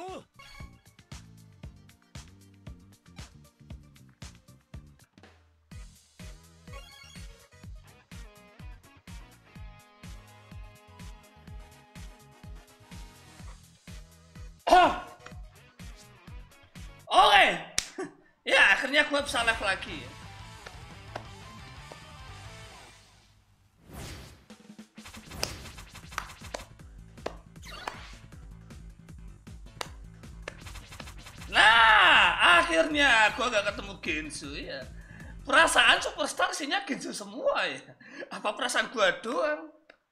Oke. Ya, akhirnya gue bisa live lagi. Nah, akhirnya gue gak ketemu Genzo ya. Perasaan superstar isinya Genzo semua ya. Apa perasaan gue doang?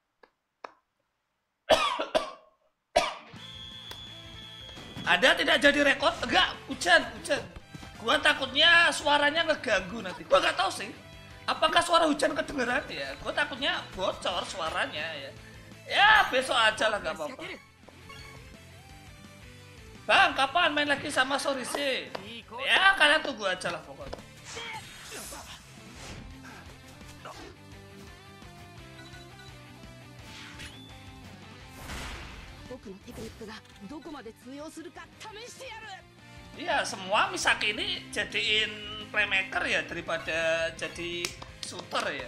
Ada tidak jadi rekod? Enggak, hujan. Gua takutnya suaranya ngeganggu nanti. Gua nggak tahu sih. Apakah suara hujan kedengeran ya? Gua takutnya bocor suaranya ya. Ya besok aja lah, nggak apa-apa. Bang, kapan main lagi sama Sorise? Ya kalian tunggu aja lah pokoknya. Iya, semua Misaki ini jadiin playmaker ya daripada jadi shooter ya.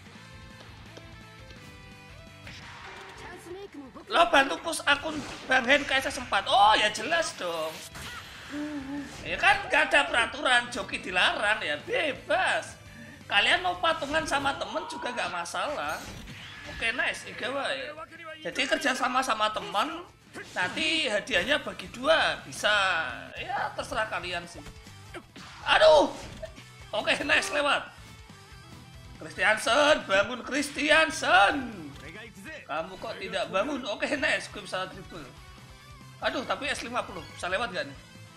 Lo bantu push akun Bang Hen KSS4. Oh ya jelas dong. Ya kan gak ada peraturan joki dilarang ya, bebas. Kalian mau patungan sama temen juga gak masalah. Oke, nice, Igawa ya. Jadi kerja sama teman, nanti hadiahnya bagi dua, bisa. Ya terserah kalian sih. Aduh. Oke, nice, lewat. Christiansen, bangun Christiansen. Kamu kok tidak bangun? Oke, nice, gue bisa triple. Aduh, tapi S50, bisa lewat gak nih?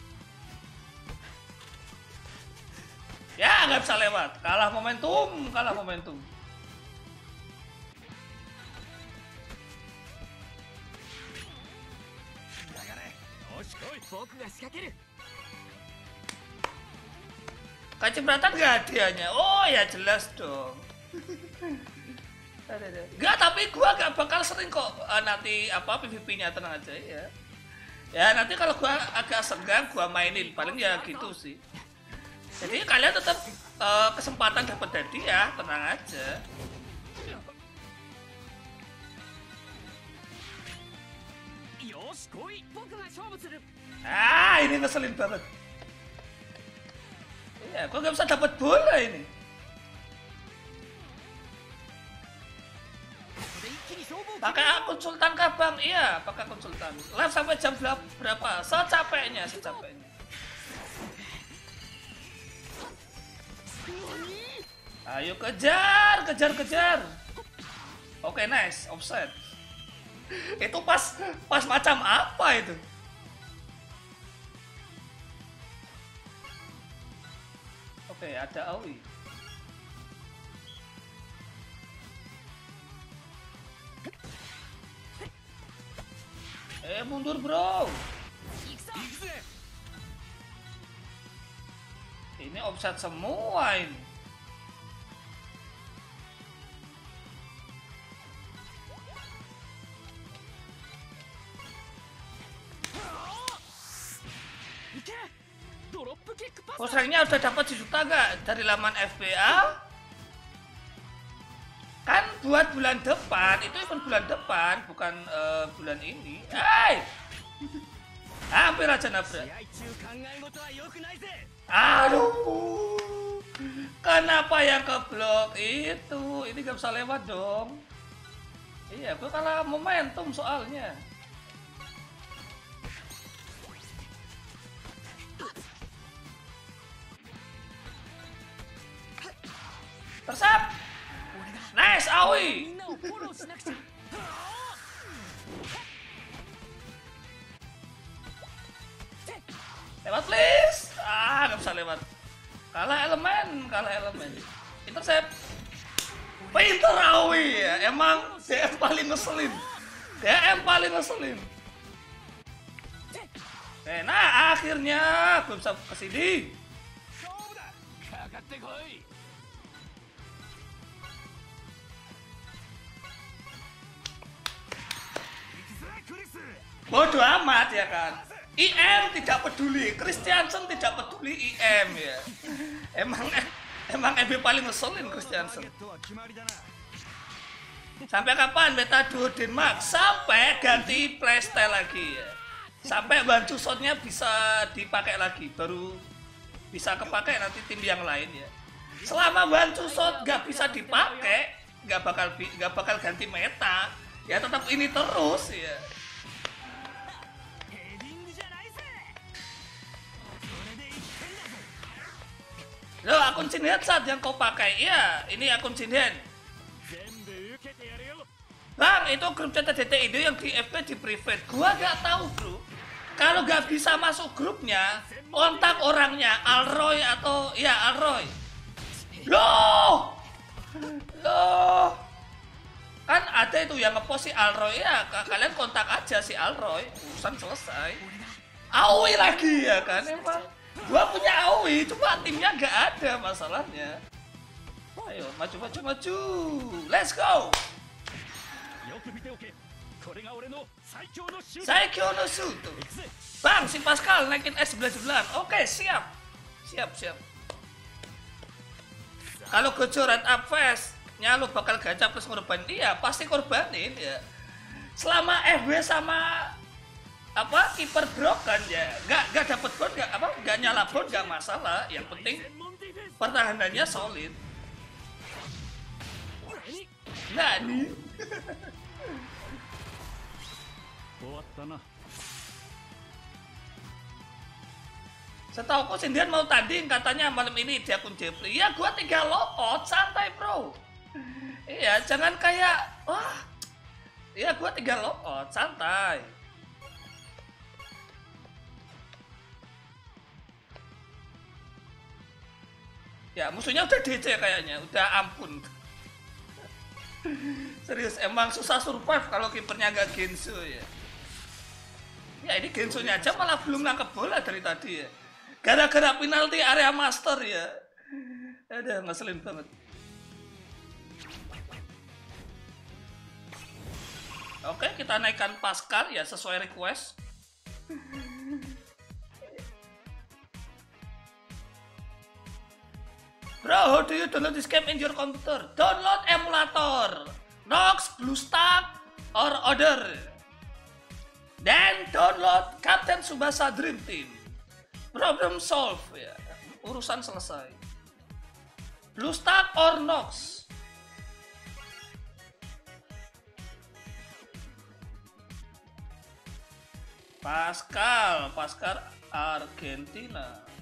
Ya, nggak bisa lewat. Kalah momentum. Kecipratan gak hadiahnya? Oh ya jelas dong. Enggak, tapi gua gak bakal sering kok nanti apa PVP-nya, tenang aja ya. Ya nanti kalau gua agak senggang gua mainin, paling ya gitu sih. Jadi kalian tetap kesempatan dapat hadiah, tenang aja. Ah, ini ngeselin banget. Iya, gua gak bisa dapat bola ini. Pakai akun Sultan kah bang? Iya, pakai akun Sultan. Live sampai jam berapa? Secapeknya. Ayo kejar. Oke, nice, offset. Itu pas macam apa itu? Oke, ada Aoi. Mundur bro. Ini offset semua ini. Post ranknya udah dapat juta gak dari laman FBA? Kan buat bulan depan, itu event bulan depan, bukan bulan ini. Hai! Hampir aja nabrak. Aduh! Kenapa yang keblok itu? Ini gak bisa lewat dong. Iya, gue kalah momentum soalnya. Tersap! Nice, Aoi! Lewat please! Ah, gak bisa lewat. Kalah elemen. Intercept. Pinter Aoi ya, emang DM paling ngeselin. Nah akhirnya gue bisa kesini. Bodoh amat ya kan. IM tidak peduli, Christiansen tidak peduli IM ya. Emang MB paling ngeselin Christiansen. Sampai kapan beta duo Denmark? Sampai ganti playstyle lagi ya. Sampai bantu shotnya bisa dipakai lagi, baru bisa kepakai nanti tim yang lain ya. Selama bantu shot gak bisa dipakai, gak bakal ganti meta. Ya tetap ini terus ya. Loh, akun Shinhen saat yang kau pakai, iya, ini akun Shinhen. Bang, itu grup CTDT itu yang di FB di private. Gua gak tahu bro. Kalau gak bisa masuk grupnya, kontak orangnya, Alroy atau ya Alroy. Loh, kan ada itu yang ngepost si Alroy ya. Kalian kontak aja si Alroy, urusan selesai. Aoi lagi ya kan emang. Gua punya AOE, cuma timnya gak ada masalahnya. Ayo, maju. Let's go. Saikyo no Suto. Bang, si Pascal naikin S11. Oke, siap. Kalau Gojo run up fast, lu bakal gacha plus korban. Iya, pasti korbanin ya. Selama FB sama kiper broken ya nggak dapet bot nggak nyala bot nggak masalah, yang penting pertahanannya solid. Nah nih setauku Shinhen mau tanding katanya malam ini di akun Jeffrey. Ya gua 3 logout santai bro. Iya jangan kayak ya gua 3 logout santai. Ya musuhnya udah DC kayaknya, udah ampun. Serius emang susah survive kalau kipernya gak Genso ya. Ya ini Gensonya aja malah belum nangkep bola dari tadi ya. Gara-gara penalti area master ya. Aduh ngeselin banget. Oke kita naikkan Pascal ya sesuai request. Bro, how do you download this game in your computer? Download emulator, Nox, BlueStack, or other. Then download Captain Tsubasa Dream Team. Problem solved ya. Urusan selesai. BlueStack or Nox. Pascal Argentina.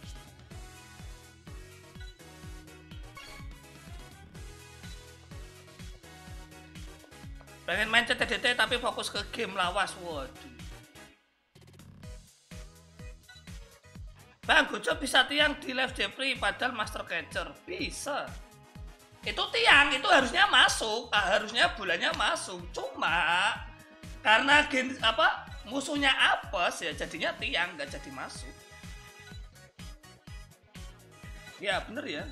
Pengen main CTDT tapi fokus ke game lawas. Waduh. Bang, Gojo bisa tiang di live Jeffrey padahal master catcher. Bisa. Itu tiang, itu harusnya masuk. Harusnya bulannya masuk. Cuma karena musuhnya apes ya jadinya tiang, nggak jadi masuk. Ya bener ya.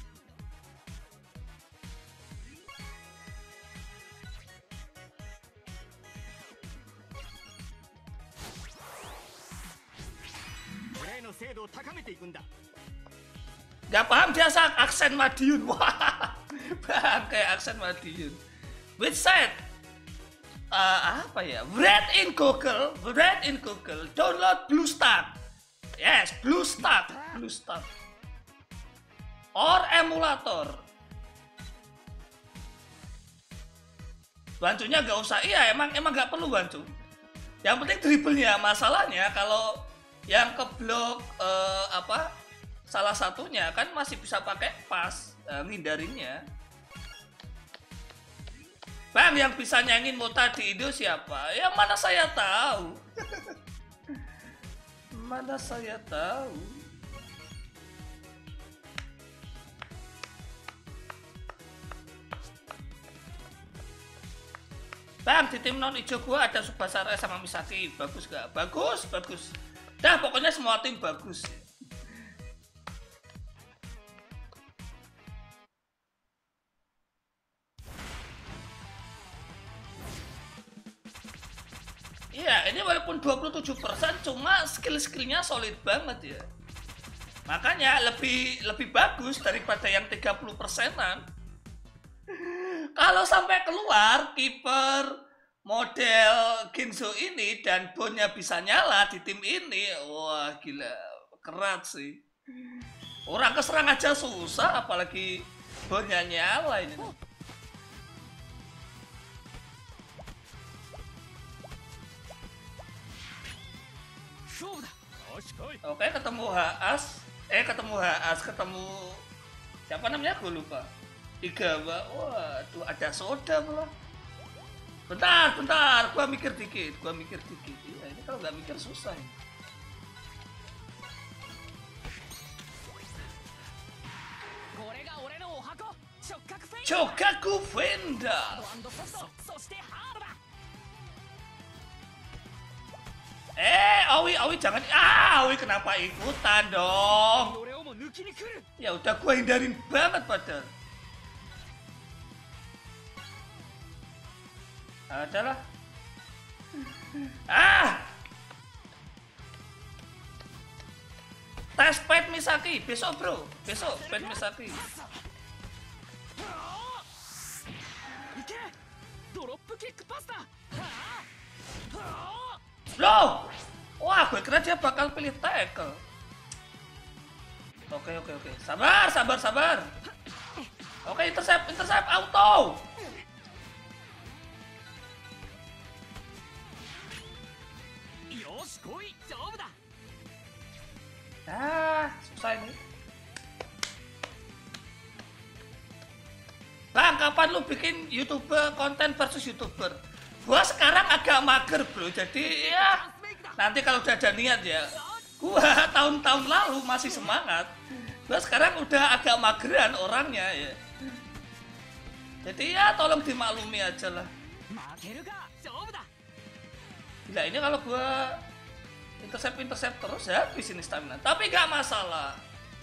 Gak paham dia saat aksen Madiun. Wah, bang kayak aksen Madiun. Which side? Apa ya? Read in Google. Download BlueStack. Yes, BlueStack. Or emulator. Bantunya gak usah. Iya, emang gak perlu bantu. Yang penting dribblenya. Masalahnya kalau yang keblok salah satunya kan masih bisa pakai pas ngindarinnya. Bang, yang bisa nyanyiin Mota di Indo siapa? Ya mana saya tahu. Mana saya tahu. Bang, di tim non ijo gua ada Tsubasa sama Misaki. Bagus gak? Bagus. Dah pokoknya semua tim bagus. Iya, ini walaupun 27% cuma skill-skillnya solid banget ya. Makanya lebih bagus daripada yang 30%-an. Kalau sampai keluar kiper model Ginzo ini dan bonnya bisa nyala di tim ini, wah gila, keren sih. Orang keserang aja susah, apalagi bonnya nyala ini. Oke, ketemu ketemu siapa namanya, gue lupa. Igawa, waduh ada soda malah. Bentar, gua mikir dikit. Iya, ini kalau nggak mikir susah ya. Chokaku Venda. Awi jangan. Awi kenapa ikutan dong? Ya udah gua hindarin banget padahal. Adalah. Tes Pet Misaki besok bro, besok Pet Misaki. Loh, wah gue kira dia bakal pilih tackle. Oke, sabar. Oke, intercept auto. Susah ini. Bang, kapan lu bikin YouTuber konten versus YouTuber? Gua sekarang agak mager bro, jadi ya nanti kalau udah ada niat ya. Gua tahun-tahun lalu masih semangat. Gua sekarang udah agak mageran orangnya ya. Jadi ya tolong dimaklumi aja lah. Gila, ini kalau gua intercept terus ya habis ini stamina. Tapi gak masalah.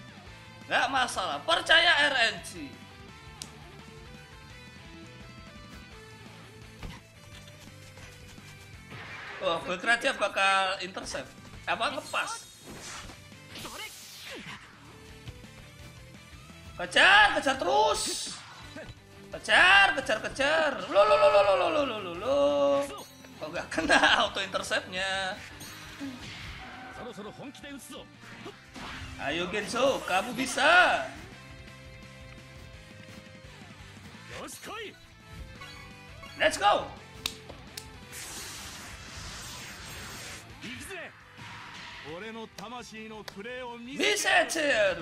Percaya RNG. Oh, gue kira dia bakal intercept. Apa ngepas? Kejar terus. Kejar. Lo. Kok gak kena auto interceptnya? Ayo Genso, kamu bisa. Let's go. Bisa Cer.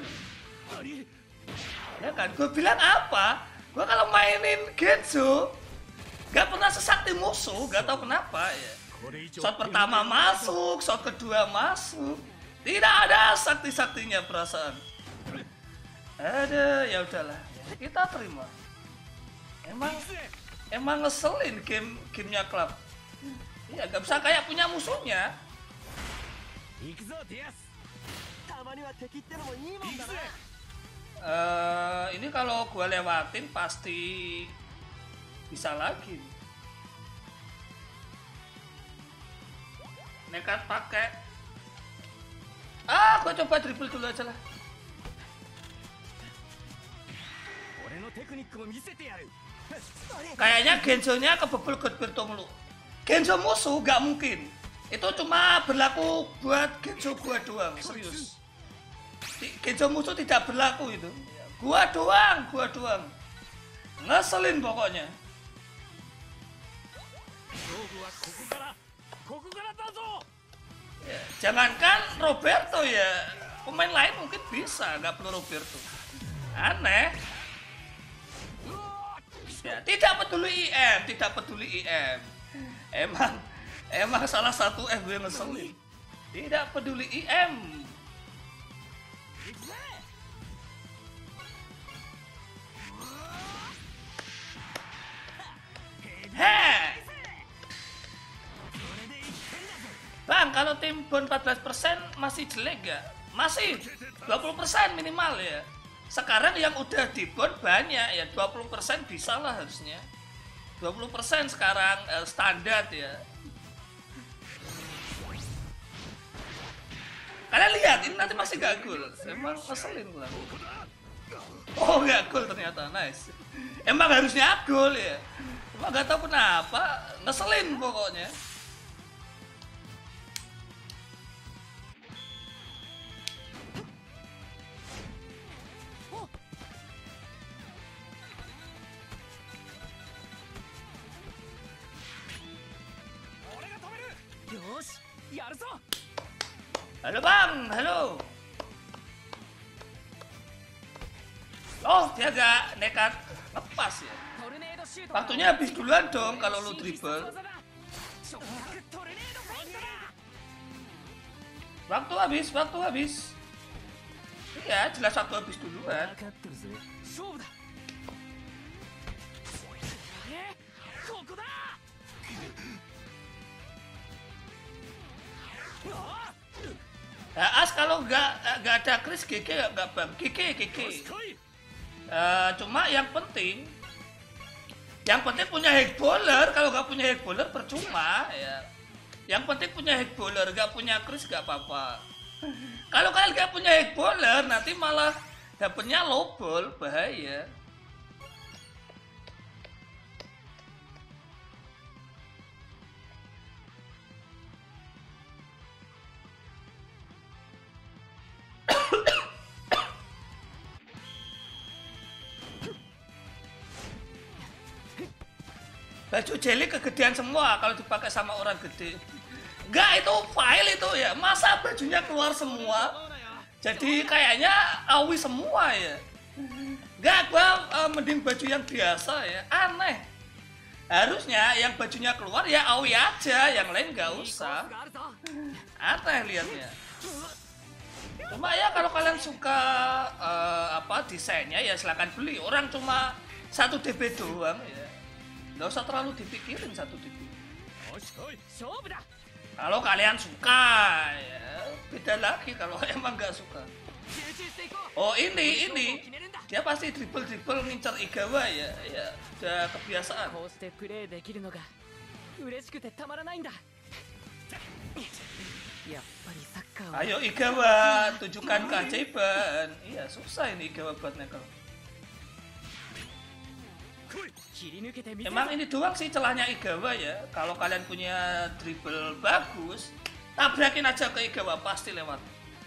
Ya kan, gue bilang apa? Gue kalau mainin Genso gak pernah sesakti musuh, gak tau kenapa ya. Shot pertama masuk, shot kedua masuk. Tidak ada sakti-saktinya perasaan. Ada, ya udahlah. Kita terima. Emang ngeselin gamenya klub. Iya, gak bisa kayak punya musuhnya. Ini kalau gua lewatin pasti bisa lagi. Nekat pakai. Gua coba dribble dulu aja lah. Kayaknya Genzo-nya kebebel Godberto mulu. Genzo musuh gak mungkin. Itu cuma berlaku buat Genzo gua doang, serius. Genzo musuh tidak berlaku itu. Gua doang. Ngeselin pokoknya. Ya, jangankan Roberto ya, pemain lain mungkin bisa, nggak perlu Roberto. Aneh. Ya, tidak peduli IM. Emang salah satu FW ngeselin. Tidak peduli IM. Bang, kalau tim bon 14% masih jelek gak? Masih 20% minimal ya. Sekarang yang udah di bon banyak ya, 20% bisa lah harusnya. 20% sekarang standar ya. Kalian lihat, ini nanti masih gak gol. Emang ngeselin lah. Oh, gak gol ternyata, nice. Emang harusnya gol ya. Cuma gak tahu kenapa, ngeselin pokoknya. Halo bang, halo. Oh, dia gak nekat lepas ya. Waktunya habis duluan dong kalau lu dribble. Waktu habis. Iya, jelas waktu habis duluan. As kalau nggak ada Chris GG nggak bang, GG. Cuma yang penting punya hack bowler. Kalau nggak punya hack bowler percuma ya. Yang penting punya hack bowler, nggak punya Chris nggak apa-apa. Kalau kalian nggak punya hack bowler nanti malah dapetnya low ball, bahaya. Baju jelly kegedean semua kalau dipakai sama orang gede. Enggak, itu file itu ya. Masa bajunya keluar semua? Jadi kayaknya awi semua ya. Enggak, gua mending baju yang biasa ya. Aneh. Harusnya yang bajunya keluar ya awi aja, yang lain nggak usah. Aneh liatnya. Cuma ya kalau kalian suka desainnya ya silakan beli. Orang cuma 1 DB doang ya. Nggak usah terlalu dipikirin 1 DB. Kalau kalian suka ya beda lagi kalau emang nggak suka. Oh ini dia pasti dribble ngincar Igawa ya udah kebiasaan. Ayo Igawa, tunjukkan keajaiban. Iya susah ini Igawa buat nekel. Emang ini doang sih celahnya Igawa ya. Kalau kalian punya dribble bagus, tabrakin aja ke Igawa pasti lewat.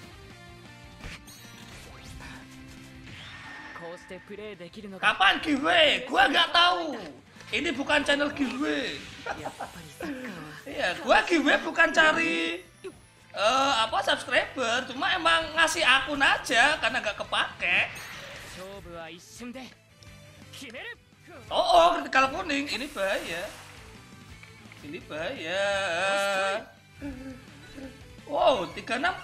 Kapan giveaway? Gua nggak tahu. Ini bukan channel giveaway. Iya, gua giveaway bukan cari subscriber, cuma emang ngasih akun aja karena nggak kepake. Oh, critical kuning, ini bahaya. Ini bahaya. Wow, 36k.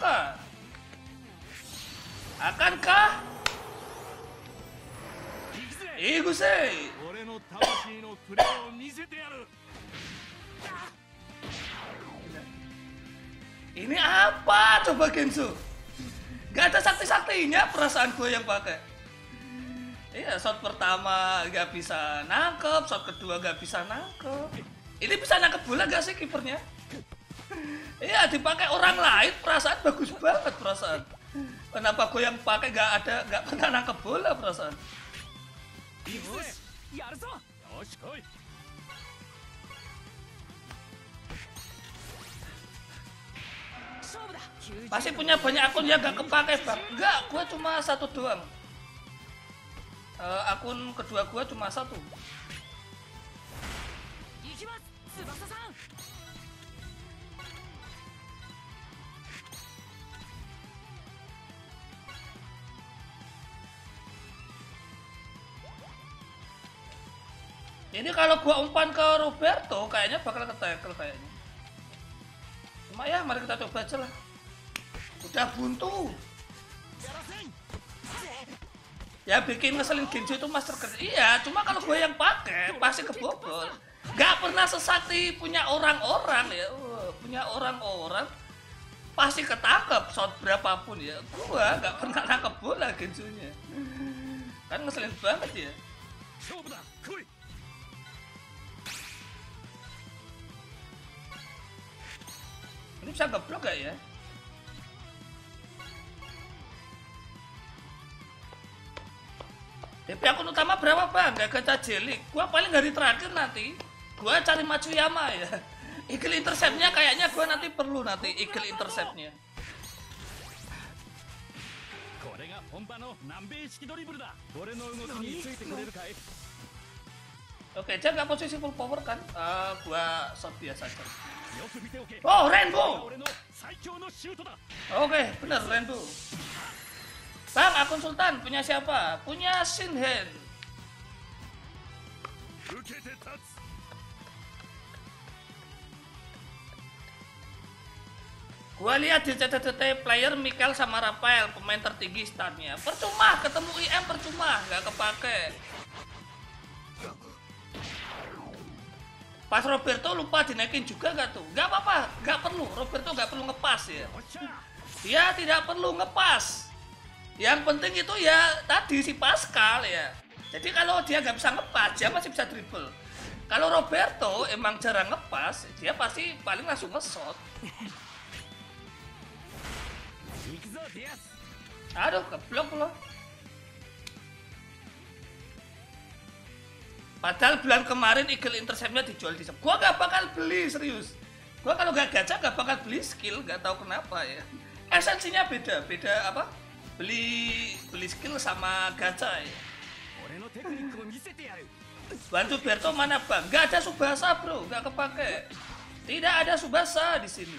Akankah? Igusei. Ini apa coba Genso? Gak ada sakti-saktinya perasaan gue yang pakai. Iya, shot pertama gak bisa nangkep, shot kedua gak bisa nangkep. Ini bisa nangkep bola gak sih kipernya? Iya, dipakai orang lain perasaan bagus banget perasaan. Kenapa gue yang pakai gak pernah nangkep bola perasaan? Pasti punya banyak akun yang gak kepake bang. Enggak, gue cuma 1 doang. Akun kedua gue cuma 1. Ini kalau gua umpan ke Roberto kayaknya bakal ke-tackle kayaknya. Cuma ya mari kita coba aja lah. Udah buntu. Ya bikin ngeselin Genjo itu master kerja. Iya, cuma kalau gue yang pakai pasti kebobol. Gak pernah sesakti punya orang-orang ya. Punya orang-orang pasti ketangkep shot berapapun ya. Gua gak pernah nangkep bola Genjonya. Kan ngeselin banget ya. Ini bisa ngeblok gak ya? DP akun utama berapa bang? Gak gacha jelik. Gua paling hari terakhir nanti. Gua cari Matsuyama ya. Eagle interceptnya kayaknya gua nanti perlu nanti Eagle interceptnya. Oke, jaga posisi full power kan? Gua shot biasa aja. Oh, Rainbow. Oke, bener Rainbow. Bang, akun Sultan punya siapa? Punya Shinhen. Gua lihat di CTT player Mikel sama Rafael, pemain tertinggi statnya. Percuma, ketemu IM percuma, nggak kepake. Pas Roberto lupa dinaikin juga nggak tuh? Nggak apa-apa, nggak perlu. Roberto nggak perlu ngepas ya. Dia tidak perlu ngepas. Yang penting itu ya tadi si Pascal ya. Jadi kalau dia nggak bisa ngepas, dia masih bisa dribble. Kalau Roberto emang jarang ngepas, dia pasti paling langsung nge-shot. Aduh, keblok loh. Padahal bulan kemarin Eagle interceptnya dijual di shop. Gua gak bakal beli, serius. Gua kalau gak gacha gak bakal beli skill, gak tahu kenapa ya. Esensinya beda apa? Beli skill sama gacha ya. Bantu Berto mana bang? Gak ada Subasa bro, gak kepake. Tidak ada Subasa di sini.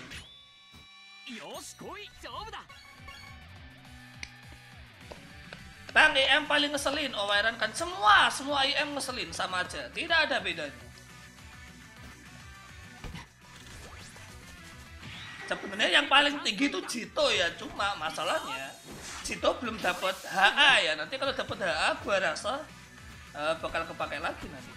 Bang, IM paling ngeselin, Owairan kan semua IM ngeselin sama aja, tidak ada bedanya. Sebenarnya yang paling tinggi itu Jito ya, cuma masalahnya Jito belum dapat HA ya. Nanti kalau dapat HA, gua rasa bakal kepake lagi nanti.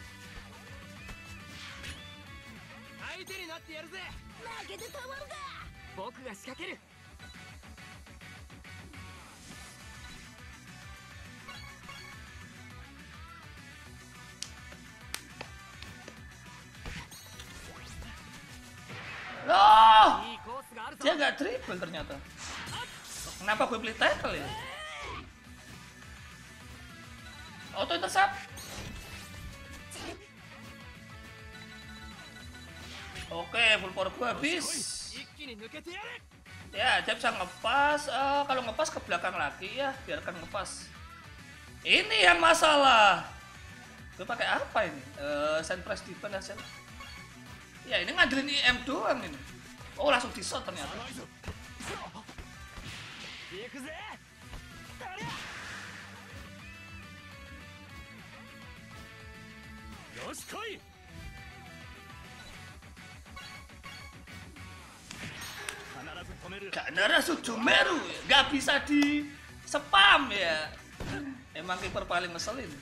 Loh, dia nggak dribble ternyata. Kenapa gue beli tackle ya? Auto intercept. Oke, full power gue habis. Ya, dia bisa ngepas. Kalau ngepas ke belakang lagi ya, biarkan ngepas. Ini yang masalah. Gue pakai apa ini? Sand press defense ya. Ya ini ngandelin IM doang ini. Oh langsung di shot ternyata. Kanara Sujumeru gak bisa di spam ya. Emang kiper paling ngeselin.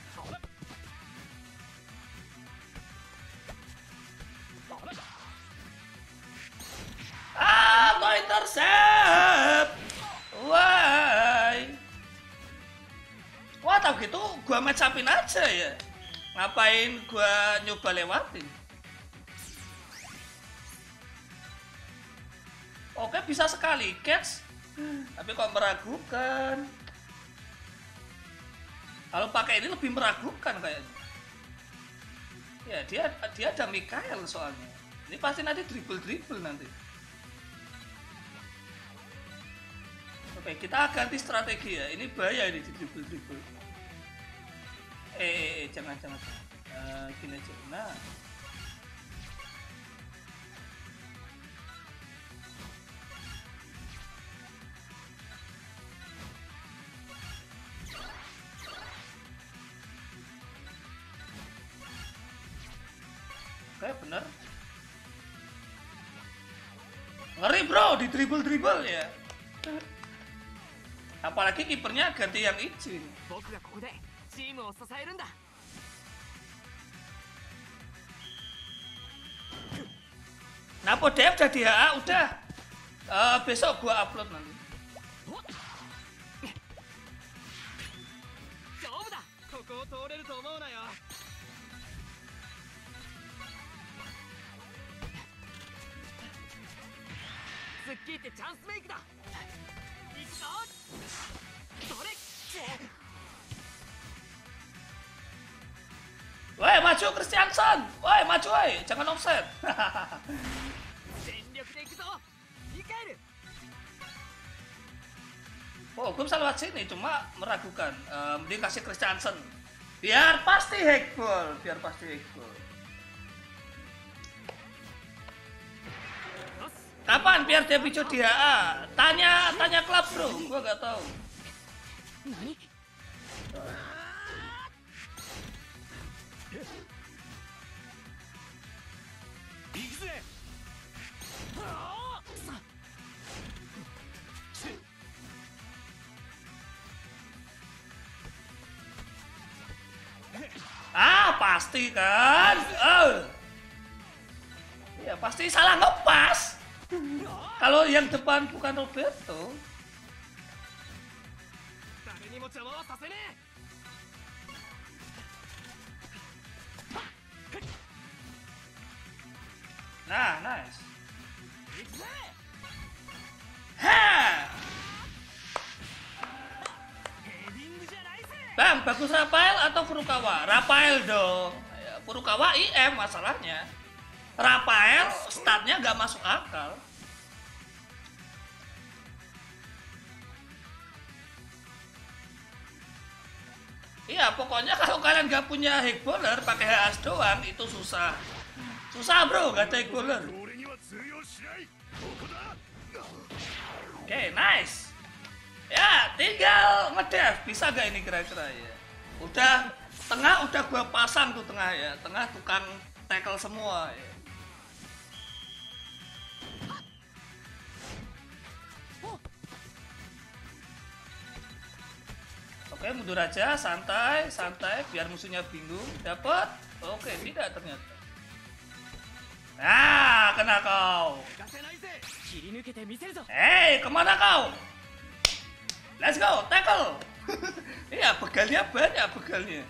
Mau intercept. Wah, tau gitu gua match upin aja ya. Ngapain gua nyoba lewatin? Oke, bisa sekali catch. Tapi kok meragukan. Kalau pakai ini lebih meragukan kayaknya. Ya, dia ada Mikael soalnya. Ini pasti nanti dribble nanti. Oke, kita ganti strategi ya. Ini bahaya ini di dribble. Jangan. Gini aja. Nah. Oke, bener. Ngeri bro, di dribble ya. Apalagi kipernya ganti yang izin. Napo Dev jadi HA udah. Besok gua upload nanti. maju Christiansen. Woi, maju woi, jangan offset. Oh, gue bisa lewat sini, cuma meragukan. Mending kasih Christiansen. Biar pasti hackball, biar pasti hackball. Kapan biar dia picu di HA? Tanya klub bro, gue gak tahu. Ah, pasti kan? Ya pasti salah ngepas. Kalau yang depan bukan Roberto. Nah, nice. Ha! Bang, bagus Rafael atau Furukawa? Rafael dong. Furukawa IM masalahnya. Rafael statnya nggak masuk akal. Iya, pokoknya kalau kalian nggak punya hackballer pakai HS doang itu susah. Susah bro, nggak ada hackballer. Oke, nice. Ya, tinggal ngedev. Bisa gak ini kira-kira ya? Udah, tengah udah gua pasang tuh tengah ya. Tengah tukang tackle semua ya. Oke, mundur aja, santai, santai. Biar musuhnya bingung. Dapat? Oke, tidak ternyata. Nah, kena kau. Hei, kemana kau? Let's go, tackle. Iya, begalnya banyak begalnya.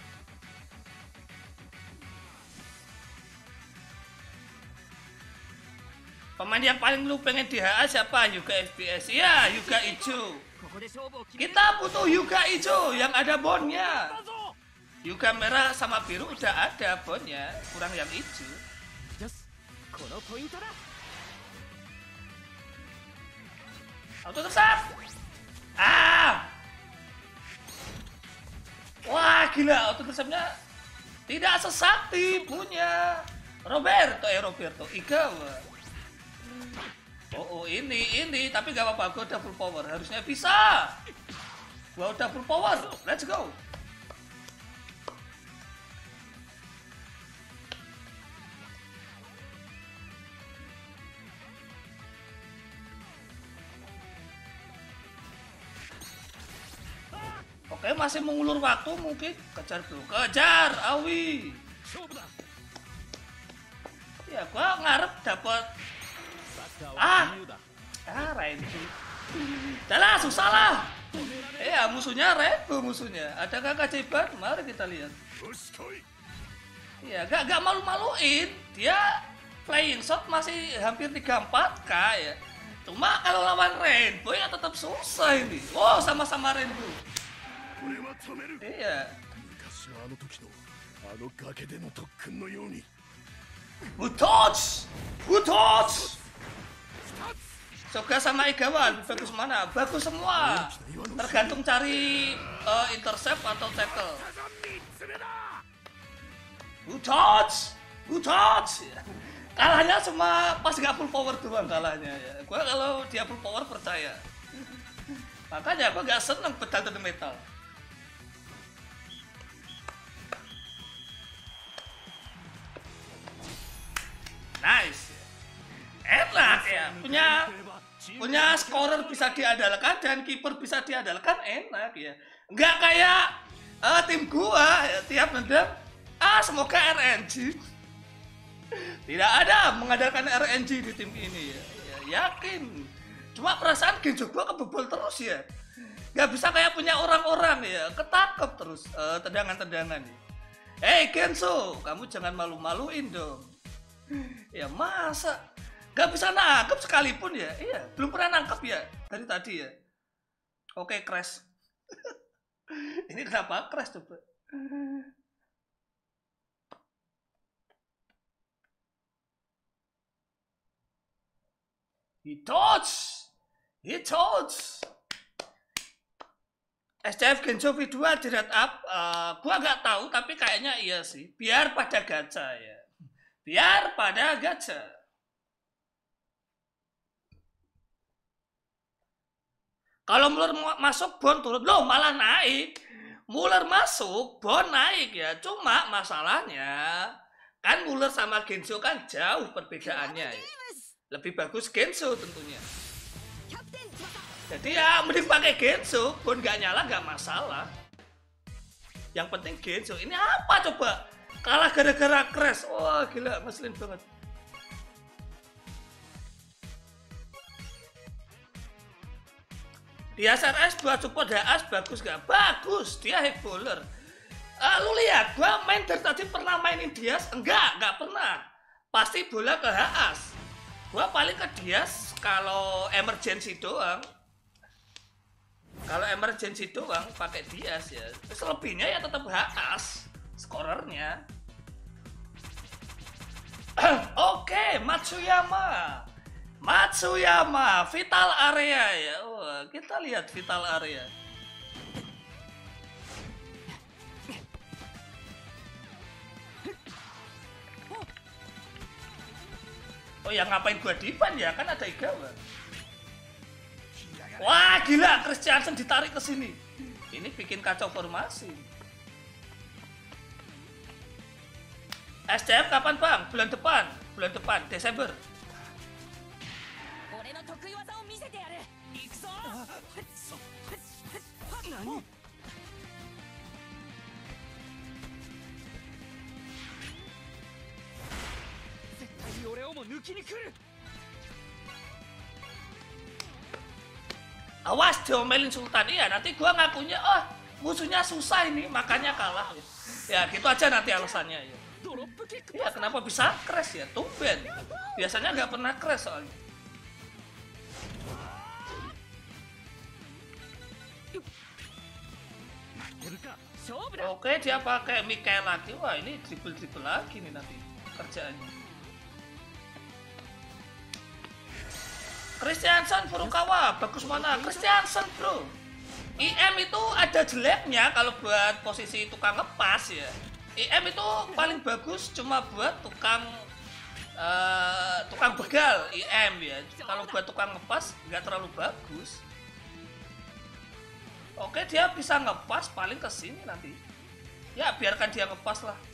Pemain yang paling lu pengen di HA siapa? Yuga FPS. Iya, Yuga Ijo. Kita butuh Yuga Ijo yang ada bonnya. Yuga merah sama biru udah ada bonnya, kurang yang hijau. Auto tersap. Ah! Wah, gila, auto tersapnya tidak sesakti punya Roberto Igawa. Oh, ini, tapi gak apa-apa, gue udah full power, harusnya bisa. Gue udah full power, let's go. Oke, masih mengulur waktu mungkin. Kejar bro, kejar Awi. Ya, gua ngarep dapat Rainbow. Dah susah lah. Ya, musuhnya Rainbow musuhnya. Adakah keajaiban? Mari kita lihat. Ya, gak malu-maluin. Dia flying shot masih hampir 34k ya. Cuma kalau lawan Rainbow ya tetap susah ini. Wow, sama-sama Rainbow. Iya. Butots! Soga sama Igawa lebih bagus mana? Bagus semua. Tergantung cari intercept atau tackle. Butots! Kalahnya cuma pas gak full power doang kalahnya ya. Gua kalau dia full power percaya. Makanya gua gak seneng pedal to the metal. Nice. Enak ya. Punya scorer bisa diandalkan dan kiper bisa diandalkan, enak ya. Nggak kayak tim gua ya, tiap nendang semoga RNG. Tidak ada mengandalkan RNG di tim ini ya. Yakin. Cuma perasaan Genjo gua kebobol terus ya. Nggak bisa kayak punya orang-orang ya, ketangkep terus tendangan-tendangan ya. Hey Genso, kamu jangan malu-maluin dong. Ya masa gak bisa nangkep sekalipun ya? Iya, belum pernah nangkep ya dari tadi ya. Oke, crash. Ini kenapa crash coba? He dodge. He dodge. SCF Genso V2 di red up, gua nggak tahu tapi kayaknya iya sih. Biar pada gacha ya. Biar pada gacha. Kalau Muller masuk, Bon turun. Loh, malah naik. Muller masuk, Bon naik ya. Cuma masalahnya, kan Muller sama Genso kan jauh perbedaannya ya. Lebih bagus Genso tentunya. Jadi ya mending pakai Genso, Bon nggak nyala nggak masalah. Yang penting Genso. Ini apa coba? Kalah gara-gara crash. Wah gila, ngeselin banget. Di SRS buat support HAS bagus gak? Bagus, dia hack bowler. Lu lihat, gua main dari tadi pernah mainin Dias? Enggak pernah. Pasti bola ke HAS. Gua paling ke Dias kalau emergency doang. Kalau emergency doang pakai Dias ya. Selebihnya ya tetap HAS skorernya. Oke, Matsuyama. Matsuyama, vital area ya. Oh, kita lihat vital area. Oh ya ngapain gua diban ya? Kan ada Igawa. Wah gila, Christiansen ditarik ke sini. Ini bikin kacau formasi. SCF kapan bang? Bulan depan, Desember. Awas diomelin Sultan. Iya nanti gua ngakunya musuhnya susah ini makanya kalah ya gitu aja nanti alasannya ya. Ya kenapa bisa crash ya, tumben biasanya nggak pernah crash soalnya. Oke dia pakai Mikael lagi. Wah ini dribble lagi nih nanti kerjaannya. Christiansen Furukawa bagus mana? Christiansen bro. IM itu ada jeleknya kalau buat posisi tukang ngepas ya. IM itu paling bagus cuma buat tukang begal IM ya. Kalau buat tukang ngepas nggak terlalu bagus. Oke dia bisa ngepas paling ke sini nanti. Ya biarkan dia ngepas lah.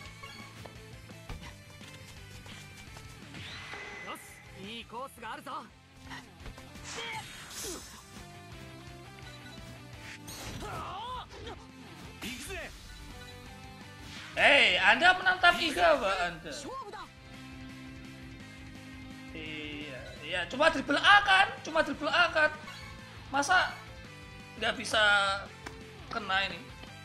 Hei, Anda menantang Igawa Anda. Iya, cuma dribble A kan? Masa nggak bisa kena ini?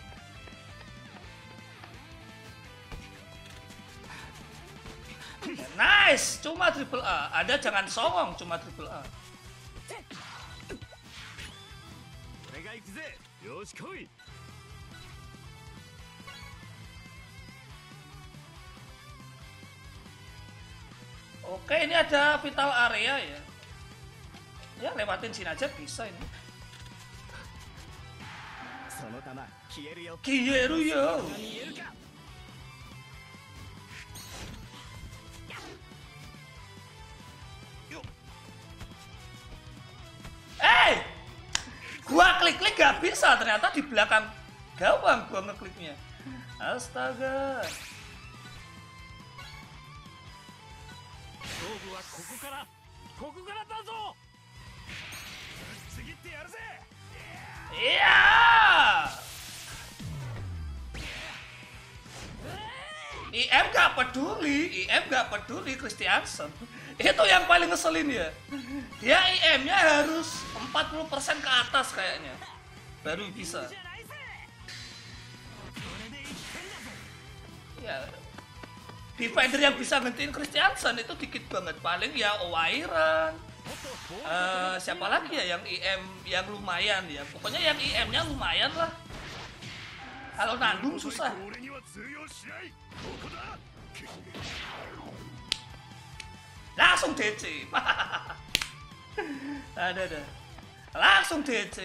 Nice, cuma dribble A. Anda jangan songong, cuma dribble A. Oke, ini ada vital area ya. Ya, lewatin sini aja bisa ini. Kieru yo. Gua klik-klik gak bisa, ternyata di belakang gawang gua ngekliknya. Astaga. Iya. IM gak peduli Christiansen. Itu yang paling ngeselin ya. Dia IM-nya harus 40% ke atas kayaknya. Baru bisa. Ya. Defender yang bisa ngentiin Christiansen itu dikit banget. Paling ya Owairan. Siapa lagi ya yang IM yang lumayan ya. Pokoknya yang IM-nya lumayan lah. Kalau nanggung susah. Langsung DC. Ada. Langsung DC.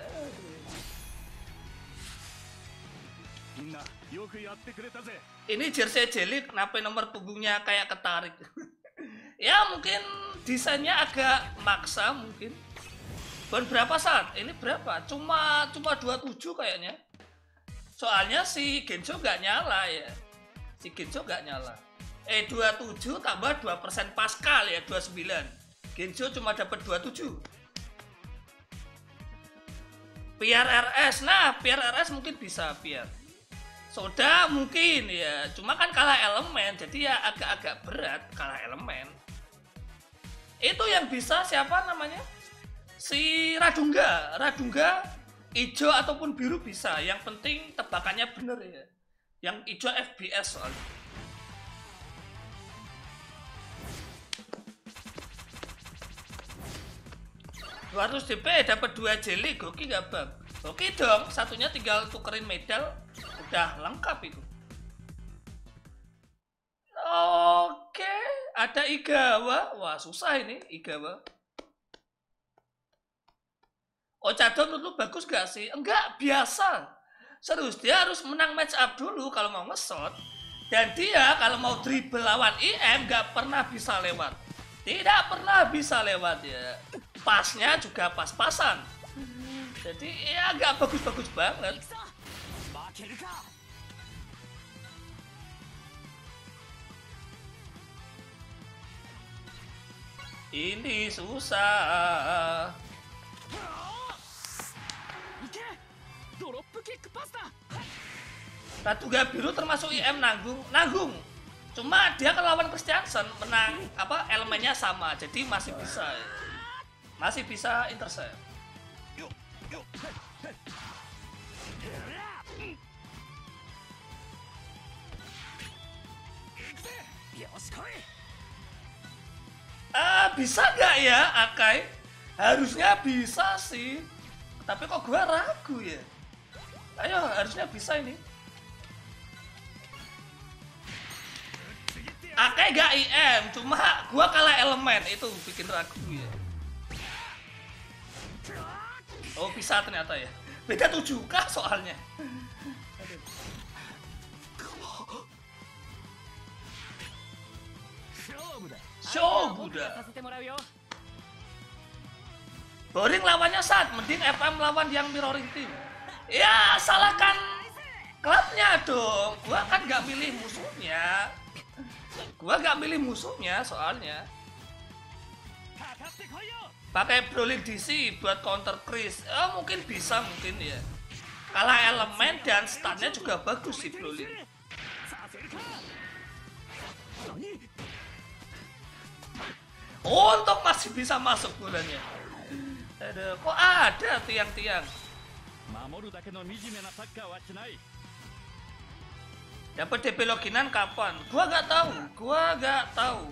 Ini jersey Jelly kenapa nomor punggungnya kayak ketarik? Ya mungkin desainnya agak maksa mungkin. Bon berapa saat? Ini berapa? Cuma 27 kayaknya. Soalnya si Genjo nggak nyala ya. Si Genjo nggak nyala. 27 tambah 2% Pascal ya 29. Genjo cuma dapat 27. PRRS, nah PRRS mungkin bisa biar. Soda mungkin ya, cuma kan kalah elemen, jadi ya agak-agak berat kalah elemen. Itu yang bisa siapa namanya? Si Radungga hijau ataupun biru bisa, yang penting tebakannya bener ya. Yang hijau FBS soalnya. Harus DP dapat 2 jelly, Goki nggak bang? Goki dong, satunya tinggal tukerin medal, udah lengkap itu. Oke, ada Igawa, wah susah ini Igawa. Ochado menurut lu bagus gak sih? Enggak, biasa. Serius, dia harus menang match up dulu kalau mau nge-shot. Dan dia kalau mau dribble lawan IM gak pernah bisa lewat. Tidak pernah bisa lewat ya. Pasnya juga pas-pasan. Jadi ya gak bagus-bagus banget. Ini susah. Radungga biru termasuk IM nanggung. Cuma dia kalau lawan Christiansen menang apa elemennya sama, jadi masih bisa intercept. Bisa gak ya Akai? Harusnya bisa sih. Tapi kok gua ragu ya? Ayo, harusnya bisa ini. Akai gak IM, cuma gua kalah elemen, itu bikin ragu ya. Oh bisa ternyata ya. Beda 7K soalnya. Show Buddha. Boring lawannya saat, mending FM lawan yang mirroring team. Ya salahkan klubnya dong. Gua kan gak milih musuhnya. Soalnya. Pakai Broly DC buat counter Chris. Mungkin bisa ya. Kalah elemen dan statnya juga bagus sih Broly. Untuk masih bisa masuk bolanya. Aduh, kok ada tiang-tiang? Dapat DP loginan kapan? Gua nggak tahu.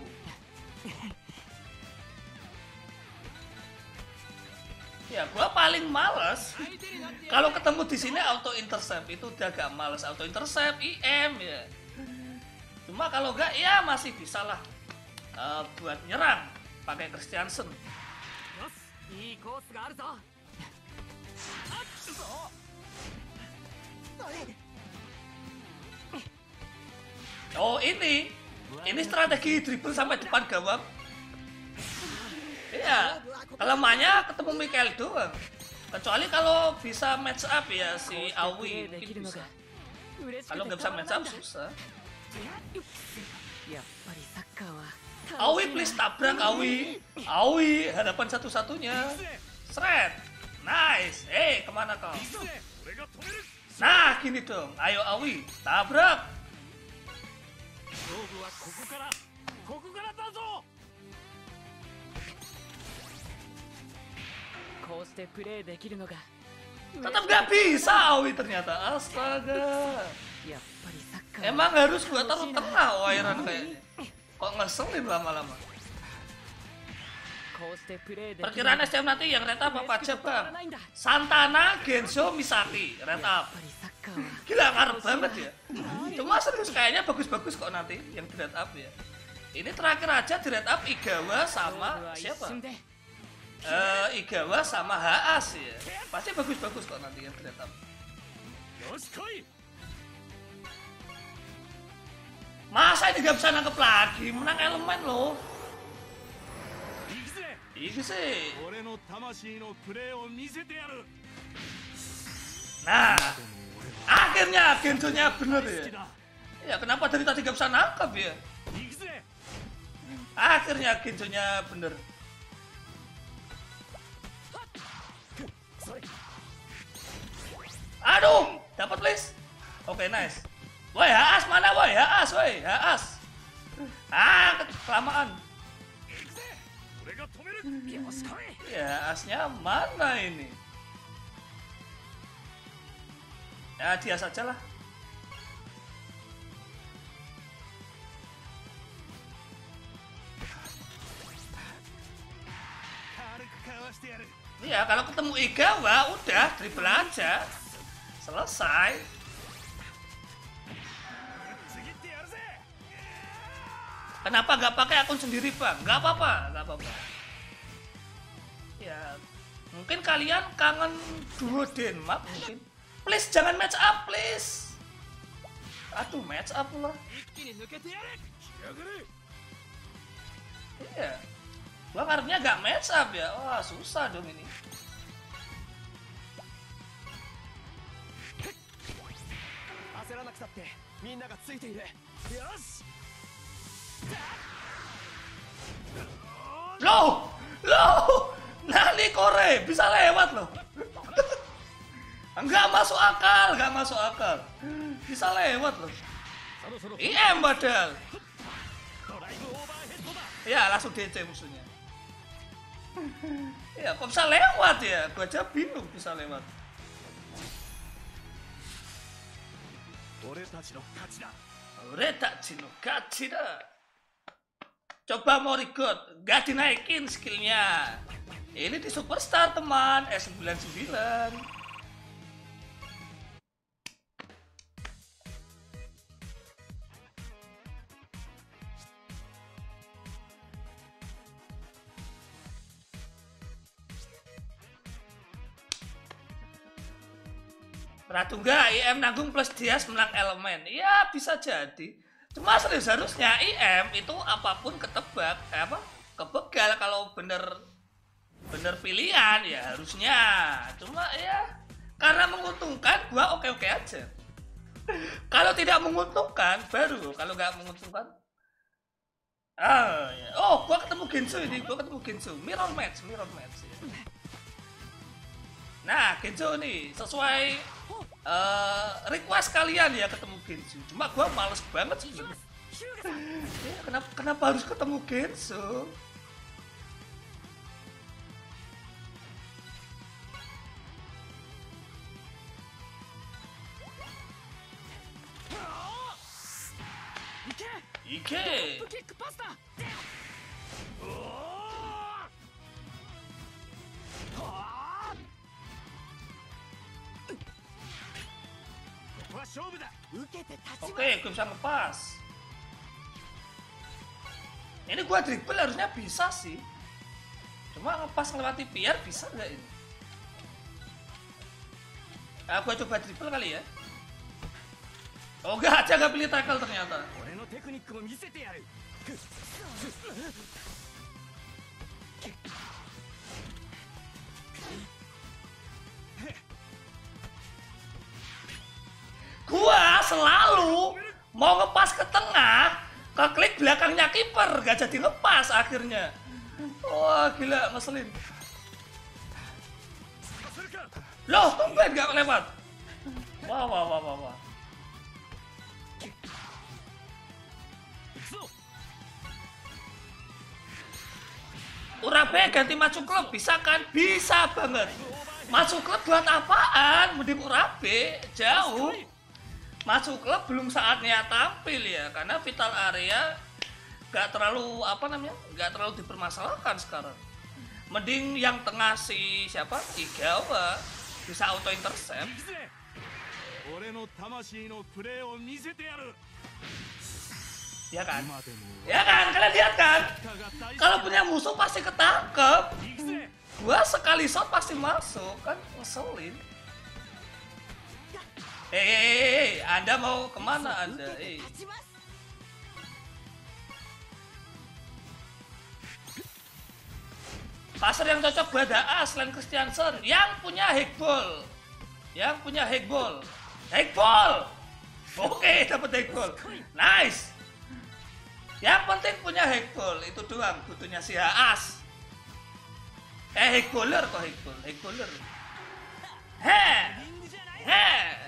Ya, gua paling males kalau ketemu di sini auto intercept, itu udah gak males auto intercept IM ya. Cuma kalau gak ya masih bisa lah buat nyerang pakai Christiansen. Oh ini strategi dribble sampai depan gawang. Iya, kelemahannya ketemu Mikael doang. Kecuali kalau bisa match up ya si Aoi mungkin bisa. Kalau nggak bisa match up susah. Aoi please tabrak Aoi. Aoi hadapan satu-satunya. Shred. Nice. Kemana kau? Nah gini dong. Ayo Aoi tabrak. Tetap gak bisa Aoi ternyata. Astaga. Emang harus gua taruh tengah Wairan kayaknya. Kok ngeselin lama-lama. Perkiraan STM nanti yang red up apa aja bang? Santana, Genzo, Misaki red up. Gila ngarep banget ya. Cuma serius kayaknya bagus-bagus kok nanti yang di red up ya. Ini terakhir aja di red up Igawa sama siapa? Igawa sama Haas ya. Pasti bagus-bagus kok nanti yang kelihatan. Masa ini gak bisa nangkep lagi? Menang elemen loh. Iki sih. Nah, akhirnya Genjonya bener ya. Ya kenapa dari tadi gak bisa nangkep ya? Akhirnya Genjonya bener. Aduh, dapat please. Oke, nice. Woi, Haas mana woi? Haas, woi, Haas. Kelamaan. Ya, Haasnya mana ini? Ya, dia sajalah. Iya, kalau ketemu Igawa udah dribble aja. Selesai. Kenapa nggak pakai akun sendiri, Bang? Nggak apa-apa, nggak apa-apa. Ya, mungkin kalian kangen duo Denmark mungkin. Please jangan match up, please. Aduh, match up lah. Iya. Gua harusnya nggak match up ya. Wah, susah dong ini. Loh, Nani Kore bisa lewat loh. Enggak masuk akal, enggak masuk akal. Bisa lewat loh. IM padahal. Ya langsung DC musuhnya. Ya kok bisa lewat ya? Gua aja bingung bisa lewat. Oretachi no Kachira. Coba Morrigot, gak dinaikin skillnya. Ini di Superstar teman, S99. Ratu enggak, IM nanggung plus Dias menang elemen. Ya bisa jadi. Cuma seharusnya IM itu apapun ketebak, kebegal kalau bener pilihan ya harusnya. Cuma ya karena menguntungkan gua oke-oke aja. Kalau tidak menguntungkan baru, kalau nggak menguntungkan. Ya. Oh, gua ketemu Genzo. Mirror match. Ya. Nah, Genzo nih sesuai request kalian ya ketemu Genzo. Cuma gua males banget sebenarnya. Ya, kenapa harus ketemu Genzo? Ike. Oke, gue bisa ngepas. Ini gua dribble harusnya bisa sih. Cuma ngepas ngelewati PR bisa nggak ini? Nah, gua coba dribble kali ya. Oh enggak, aja nggak pilih tackle ternyata. Gua selalu mau ngepas ke tengah, keklik belakangnya kiper, gak jadi ngepas akhirnya. Wah gila, ngeselin. Loh, tumben gak lewat. Wah. Urabe ganti maju klub bisa kan? Bisa banget. Maju klub buat apaan? Mending Urabe jauh. Masuk klub belum saatnya tampil ya, karena vital area gak terlalu gak terlalu dipermasalahkan sekarang. Mending yang tengah si siapa? Igawa bisa auto intercept. Ya kan? Ya kan? Kalian lihat kan? Kalau punya musuh pasti ketangkep. Gua sekali shot pasti masuk kan, ngeselin. Anda mau kemana Anda? Pasar yang cocok buat AA selain Christiansen yang punya Hackball. Yang punya Hackball. Hackball. Oke, dapat Hackball. Nice. Yang penting punya Hackball, itu doang butuhnya si Haas. Hackballer kok Hackball. Hackballer. He.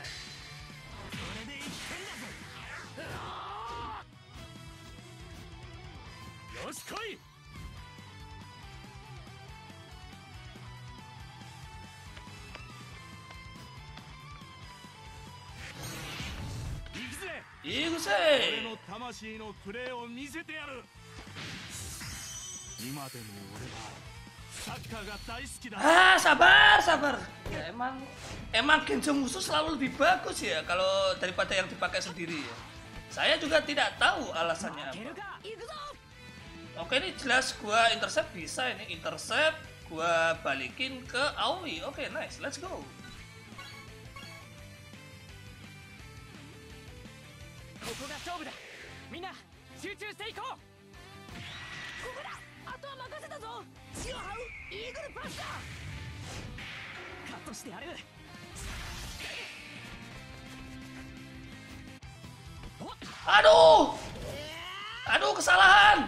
Sabar. Ya, emang Genjo musuh selalu lebih bagus ya kalau daripada yang dipakai sendiri ya. Saya juga tidak tahu alasannya apa. Oke, ini jelas gua intercept bisa ini. Intercept gua balikin ke Aoi. Oke, nice. Let's go. Aduh, kesalahan.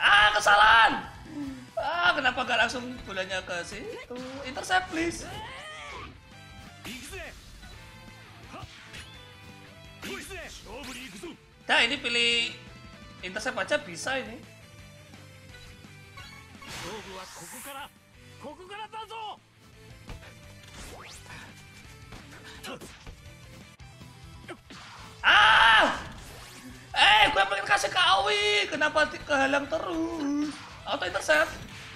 Kenapa gak langsung bolanya ke situ? Intercept please. Nah, ini pilih intercept aja bisa ini. Gue pengen kasih ke Aoi, kenapa kehalang terus? Auto intercept.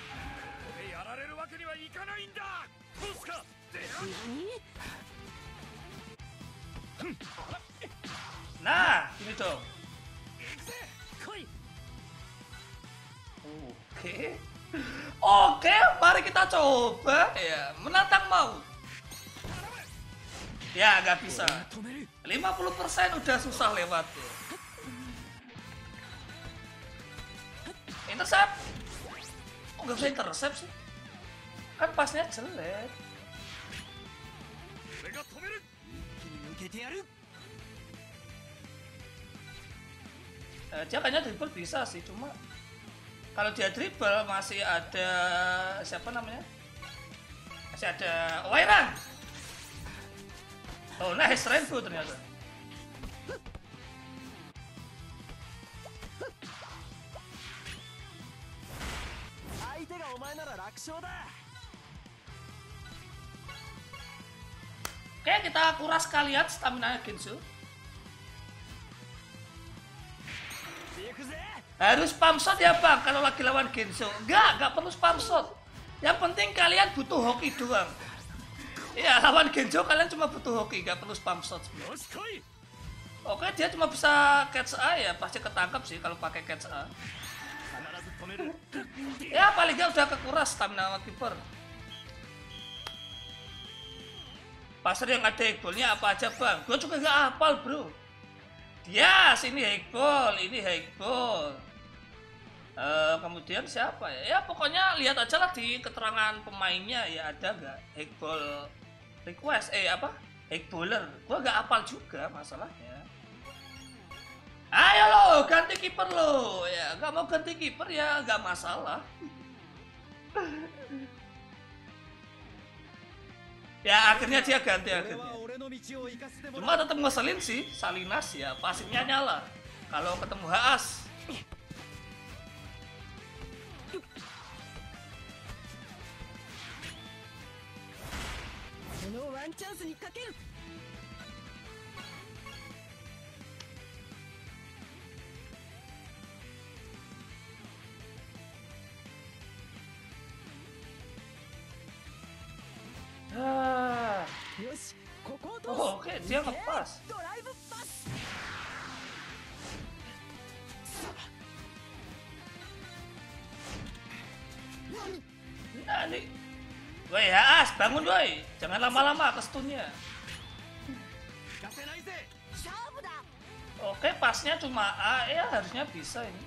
Nah, ini dong. Oke, mari kita coba ya, menantang maut. Ya, nggak bisa. 50% udah susah lewat ya. Intercept. Kok nggak bisa intercept sih? Kan pasnya jelek. Dia kayaknya dribble bisa sih, cuma kalau dia dribble masih ada siapa namanya? Masih ada Oiran. Oh, nice rainbow ternyata. Oke, kita kuras kalian stamina Genzo. Harus spam shot ya bang kalau lagi lawan Genzo. Enggak perlu spam shot. Yang penting kalian butuh hoki doang. Ya, lawan Genzo kalian cuma butuh hoki, gak perlu spam shot. Oke, dia cuma bisa catch A ya, pasti ketangkap sih kalau pakai catch A. Ya, paling gak udah kekuras stamina keeper. Pasar yang ada Hackball-nya apa aja bang? Gue juga gak hafal bro. Dia sini Hackball, ini Hackball. Kemudian siapa ya? Ya pokoknya lihat aja lah di keterangan pemainnya ya, ada gak Hackball request, Hackballer. Gue gak hafal juga masalahnya. Ayo lo, ganti kiper lo. Ya, gak mau ganti kiper ya gak masalah. Ya akhirnya dia ganti akhirnya. Cuma tetap ngeselin sih, Salinas ya pasifnya nyala kalau ketemu Haas. Oke, dia ngepas. Nah, Woi Haas, bangun woi. Jangan lama-lama ke stunnya. Oke, pasnya cuma A, ya harusnya bisa ini.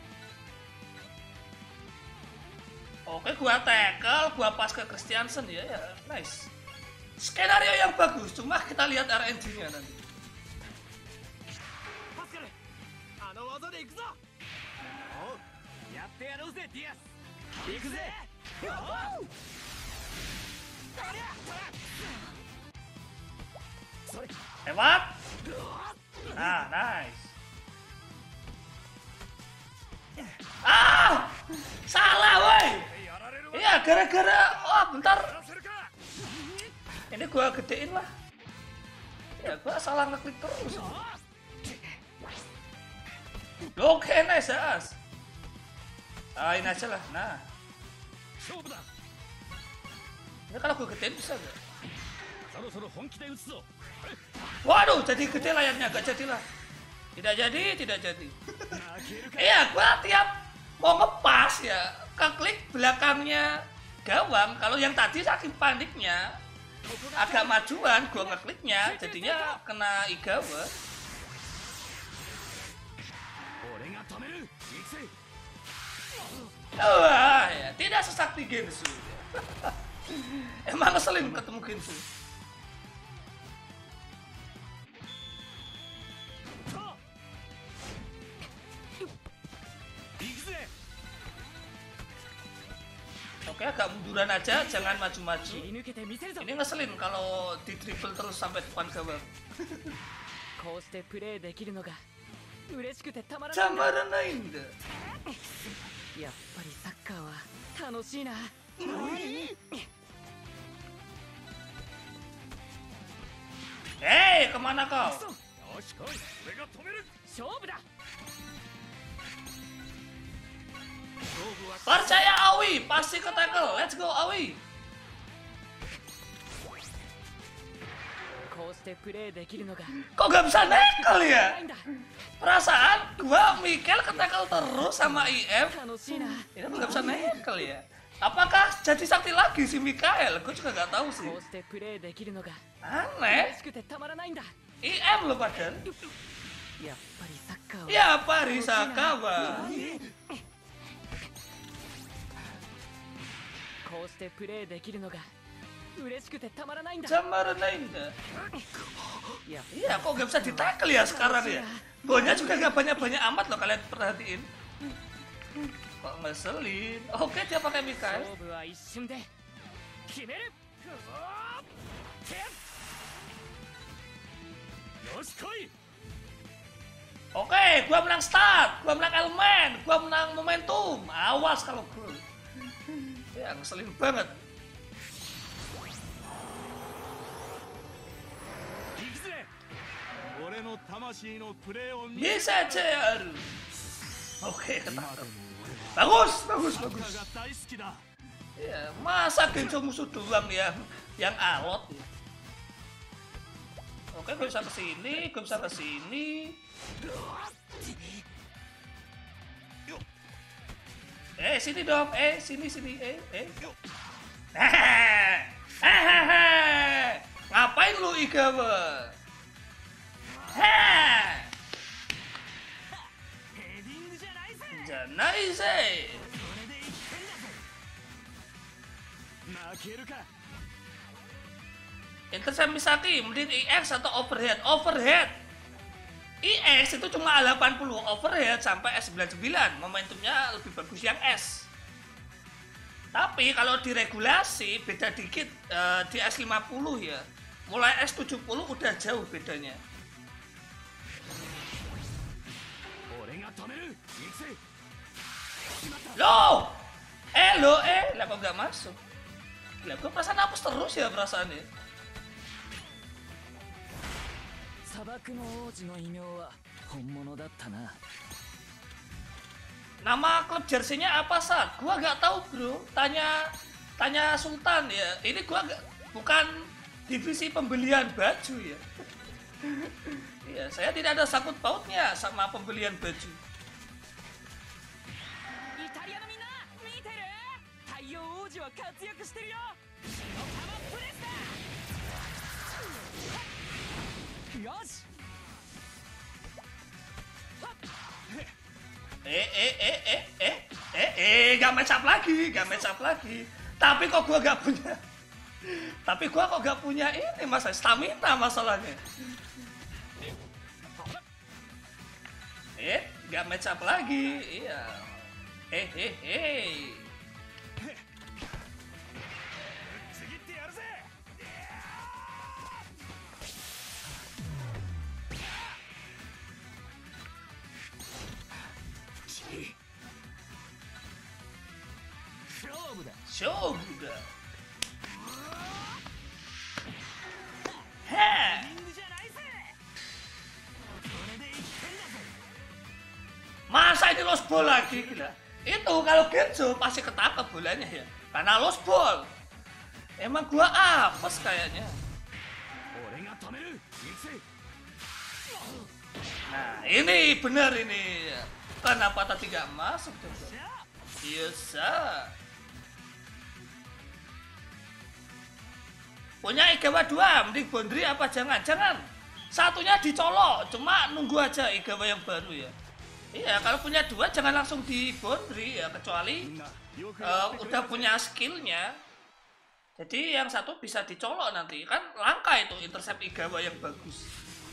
Oke, gua tackle, gua pas ke Christiansen ya, ya, nice. Skenario yang bagus, cuma kita lihat RNG-nya nanti. Hebat. Nah, nice. Ah, salah woi. Iya, gara-gara, oh bentar. Ini gua gedein lah. Ya, gua salah ngeklik terus. Oke, nice As. Ini aja lah, nah. Ini kalau gua gedein bisa gak? Waduh, jadi gede layarnya, gak jadilah. Tidak jadi, tidak jadi. Iya, gua tiap mau ngepas ya, keklik belakangnya gawang. Kalau yang tadi saking paniknya, agak majuan, gua ngekliknya, jadinya kena Igawa. Wah, ya, tidak sesakti Gensu. Emang ngeselin ketemu Gensu. Oke, agak munduran aja, jangan maju-maju. Ini ngeselin kalau di dribble terus sampai depan gawang. Jamaranain dah. Hei, kemana kau? Percaya Awi, pasti ke tackle. Let's go Awi. Kok gak bisa tackle ya? Perasaan gua Mikel ke tackle terus sama IM. Ini kok gak bisa tackle ya? Apakah jadi sakti lagi si Mikael? Gue juga gak tahu sih. Aneh. IM loh padahal. Ya Parisakawa. Jamaranain dah. Iya, kok gak bisa ditackle ya sekarang ya? Golnya juga gak banyak-banyak amat loh, kalian perhatiin. Kok ngeselin? Oke, dia pakai Mikael. Oke, gua menang start, gua menang elemen, gua menang momentum. Awas kalau gol. Ya, ngeselin banget. Bisa CR. Oke, ketangkep. Bagus, bagus, bagus. Ya, masa Genso musuh doang yang alot ya. Oke, gue bisa kesini, gue bisa kesini. Sini dong, sini, ngapain lu Igawa? Janai sih. Intercept Misaki, mending IX atau overhead? Overhead. IX itu cuma 80, overhead sampai S99. Momentumnya lebih bagus yang S. Tapi kalau diregulasi beda dikit di S50 ya. Mulai S70 udah jauh bedanya. Loh! Lah kok gak masuk? Lah gue perasaan hapus terus ya perasaannya. Nama klub jersey-nya apa Sat? Gua gak tahu bro. Tanya Sultan ya. Ini gua bukan divisi pembelian baju ya. Iya, saya tidak ada sangkut pautnya sama pembelian baju. Gak match up lagi, gak match up lagi. Tapi kok gua gak punya. Tapi gua kok gak punya ini masa stamina masalahnya. Gak match up lagi, iya. Show udah. Masa ini lost ball lagi gila. Itu kalau Genzo pasti ketangkep bolanya ya. Karena lost ball. Emang gua apes kayaknya. Nah, ini bener ini. Kenapa tadi gak masuk coba? Biasa. Punya Igawa 2, mending Bondri apa jangan? Jangan. Satunya dicolok, cuma nunggu aja Igawa yang baru ya. Iya, kalau punya 2 jangan langsung di Bondri ya, kecuali udah punya skillnya. Jadi yang satu bisa dicolok nanti, kan langka itu intercept Igawa yang bagus.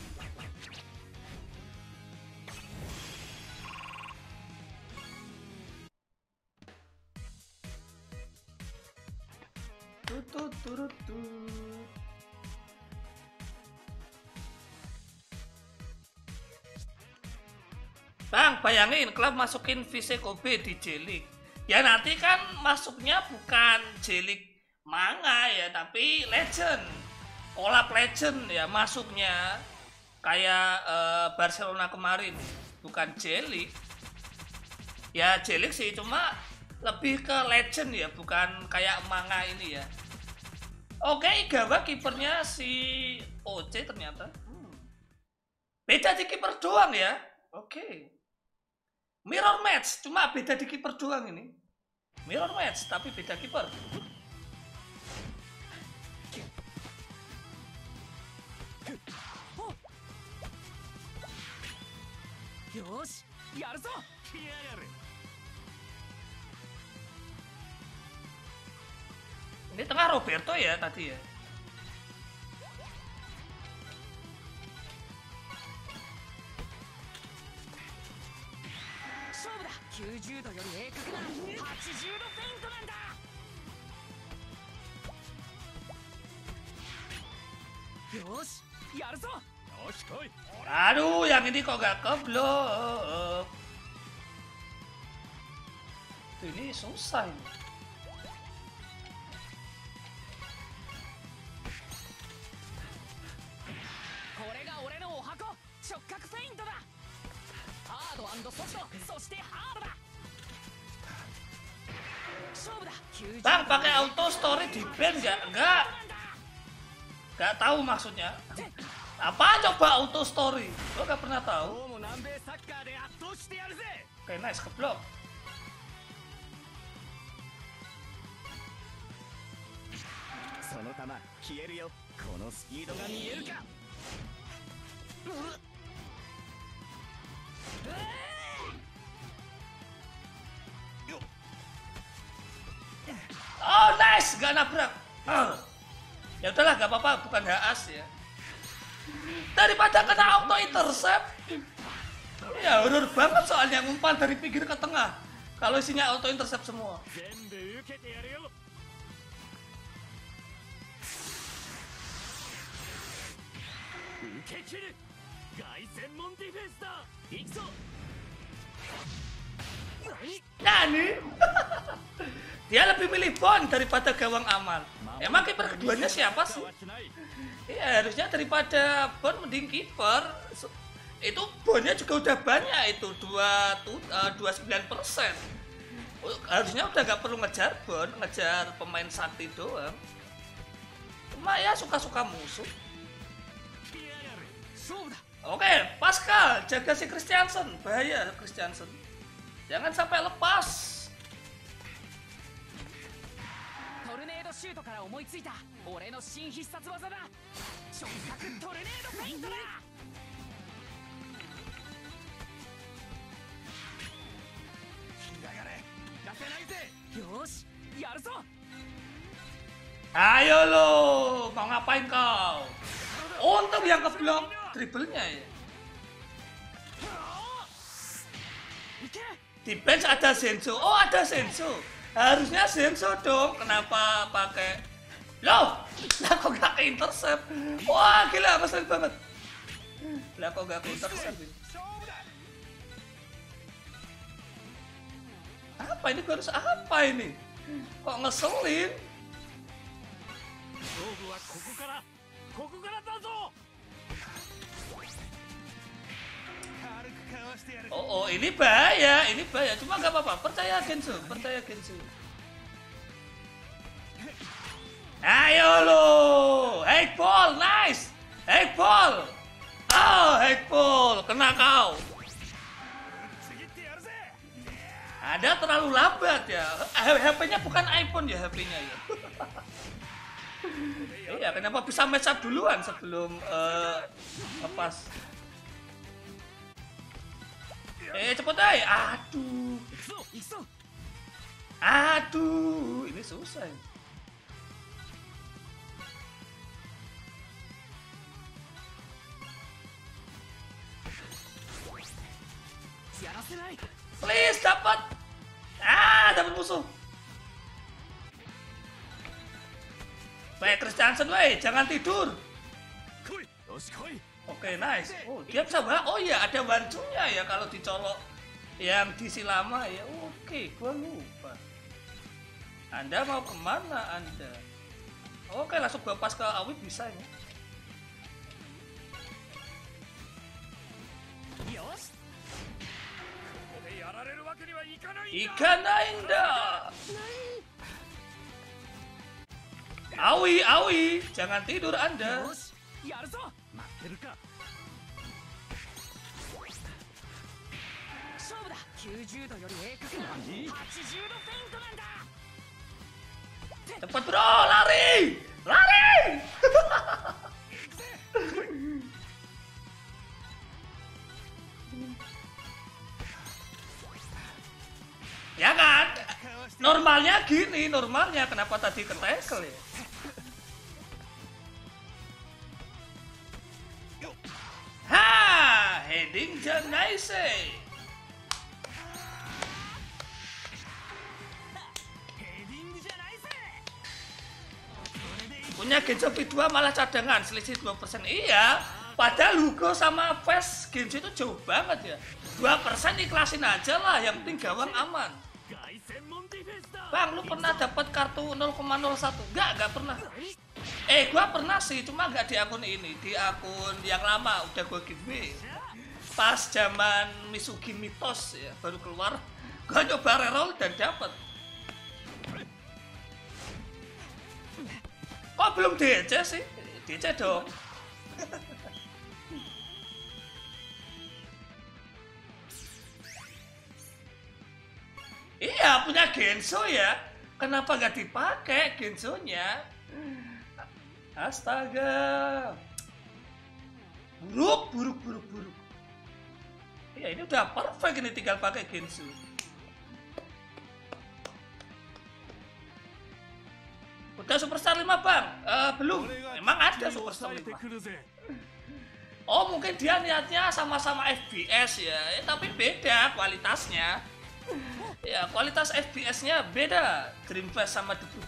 Bang, bayangin klub masukin VC Kobe di J-League. Ya nanti kan masuknya bukan J-League manga ya, tapi Legend. Collab Legend ya masuknya. Kayak Barcelona kemarin, bukan J-League. Ya J-League sih, cuma lebih ke Legend ya, bukan kayak manga ini ya. Oke, Igawa kipernya si OC ternyata. Beda di kiper doang ya. Oke. Mirror match, cuma beda di kiper doang ini. Mirror match, tapi beda kiper. Yosh, yaru zo. Ini tengah Roberto ya tadi ya. Aduh, yang ini kok gak keblok. Ini susah ini. Bang, pakai auto story di band nggak? Nggak tahu maksudnya. Apa coba auto story? Gua nggak pernah tahu. Oke, nice, keblok. Oh nice, gak nabrak. Ya udahlah, gak apa-apa, bukan HAS ya. Daripada kena auto intercept. Ya horor banget soalnya ngumpan dari pinggir ke tengah. Kalau isinya auto intercept semua. Nani? Dia lebih milih Bond daripada gawang aman. Emang kiper keduanya siapa sih? Iya, harusnya daripada Bond mending kiper. Itu Bondnya juga udah banyak itu 29%. Harusnya udah gak perlu ngejar Bond, ngejar pemain sakti doang. Cuma ya suka-suka musuh. Oke, Pascal jaga si Christiansen, bahaya Christiansen. Jangan sampai lepas. ートから思いついた俺の新必殺技だ。直角トルネードフェイントだ。よし、やるぞ。 Ayo lo, mau ngapain kau? Untung yang keblok dribblenya ya. Di bench ada Senso. Oh, ada Senso. Harusnya Senso dong. Kenapa pakai? Loh, lah kok gak ke intercept? Wah, gila, ngeselin banget. Lah kok gak ke intercept ini? Apa ini? Gue harus apa ini? Kok ngeselin? Oh, ini bahaya, ini bahaya. Cuma gak apa-apa, percaya Gensu, percaya Gensu. Ayo lo, hey Paul, nice, hey Paul. Oh, hey Paul, kena kau. Ada terlalu lambat ya. HP-nya bukan iPhone ya, HP-nya ya. Iya, kenapa bisa match up duluan sebelum lepas? Cepet aja. Aduh. Aduh, ini susah. Please dapat. Dapat musuh. Baik, Chris Johnson, wey, jangan tidur. Oke, nice. Oh, dia bisa banget. Oh iya, ada bancunya ya kalau dicolok yang di Silama ya. Oke, gua lupa. Anda mau kemana Anda? Oke, langsung gua pas ke Awit bisa ya. Ikanainda. Awi, Awi, jangan tidur Anda. Cepat bro, lari, lari. Ya kan? Normalnya gini, normalnya kenapa tadi ke tackle ya? Ha, heading Janaise. Punya Genso V2 malah cadangan, selisih 2%. Iya, padahal Hugo sama Fast Genso itu jauh banget ya. 2% ikhlasin aja lah, yang penting gawang aman. Bang, lu pernah dapat kartu 0,01? Enggak pernah. Gua pernah sih, cuma nggak di akun ini, di akun yang lama udah gua giveaway. Pas zaman Misugi Mitos ya, baru keluar, gua coba reroll dan dapat. Kok belum DC sih? DC dong. Iya, punya Genso ya. Kenapa nggak dipakai Gensonya? Astaga. Buruk. Iya, ini udah perfect, ini tinggal pakai Genso. Udah Superstar 5 bang? Belum, emang ada Superstar 5. Oh mungkin dia niatnya sama-sama FPS ya, tapi beda kualitasnya. Ya kualitas FPS-nya beda, Dream Flash sama Debu.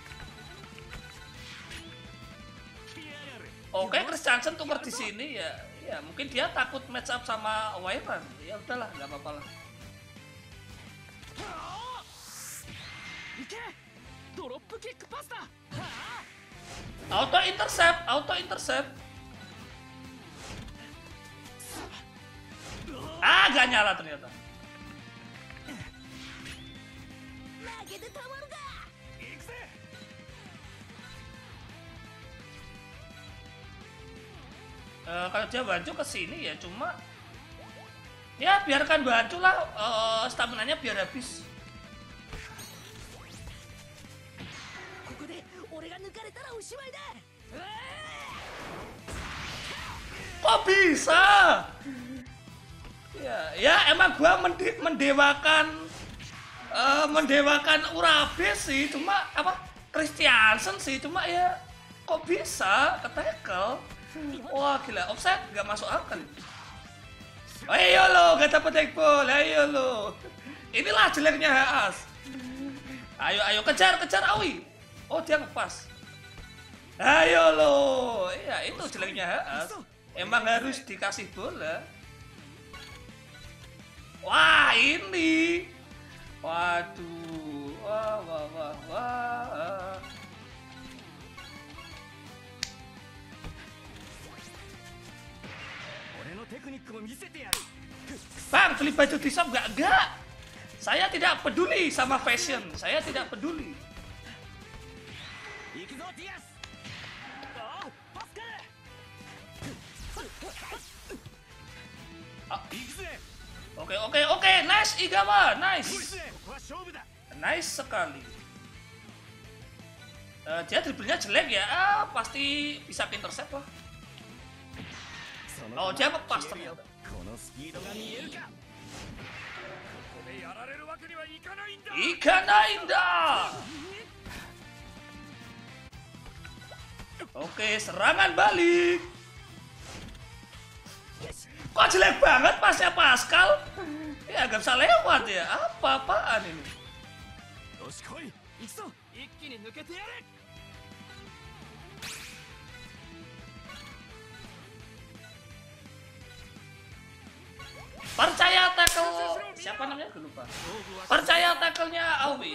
Oke, Chris Johnson tuker di sini ya. Ya mungkin dia takut match up sama Wyvern. Ya udahlah, nggak apa-apa lah. Auto intercept. Gak nyala ternyata. Kalau dia bantu ke sini ya, cuma ya biarkan bantu lah, staminanya biar habis. Kok bisa? Ya emang gua mendewakan Urabe sih, cuma apa Christiansen sih, cuma ya kok bisa ketekel. Wah gila, offset nggak masuk akal. Ayo lo, gak dapet ekbol, ayo lo. Inilah jeleknya Haas. Ayo kejar Awi. Oh dia ngepas. Ayo lo, iya itu jeleknya Haas. Emang harus dikasih bola. Wah ini, waduh, wah. Bang, beli baju di shop enggak. Saya tidak peduli sama fashion, saya tidak peduli. Oke, nice Igawa, nice sekali. Dia dribblenya jelek ya, pasti bisa intercept lah. Oh dia ngepas ternyata. Ikanainda. Oke, serangan balik. Kok jelek banget pasnya Pascal? Ya gak bisa lewat ya. Apa-apaan ini? Percaya tackle siapa namanya? Gue lupa. Percaya tackle-nya Awi.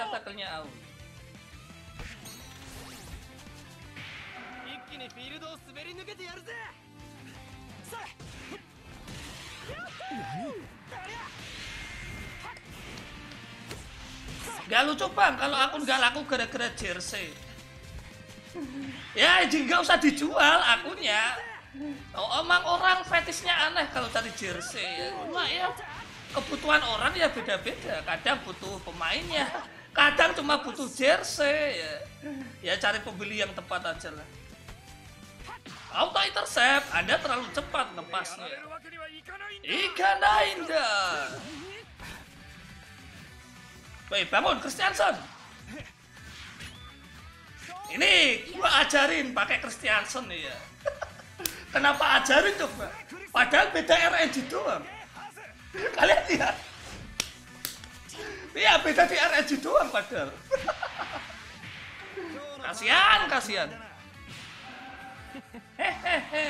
Gak lucu bang kalau akun gak laku gara-gara jersey. Ya nggak usah dijual akunnya. Emang orang fetishnya aneh kalau cari jersey ya. Cuma ya kebutuhan orang ya beda-beda. Kadang butuh pemainnya, kadang cuma butuh jersey ya. Ya cari pembeli yang tepat aja lah. Auto intercept, Anda terlalu cepat ngepasnya. Ikanainda. Woi bangun Christiansen. Ini gua ajarin pakai Christiansen ya. Kenapa ajarin coba? Padahal beda RNG doang. Kalian lihat. Iya beda di RNG doang padahal. Kasihan. Hehehe.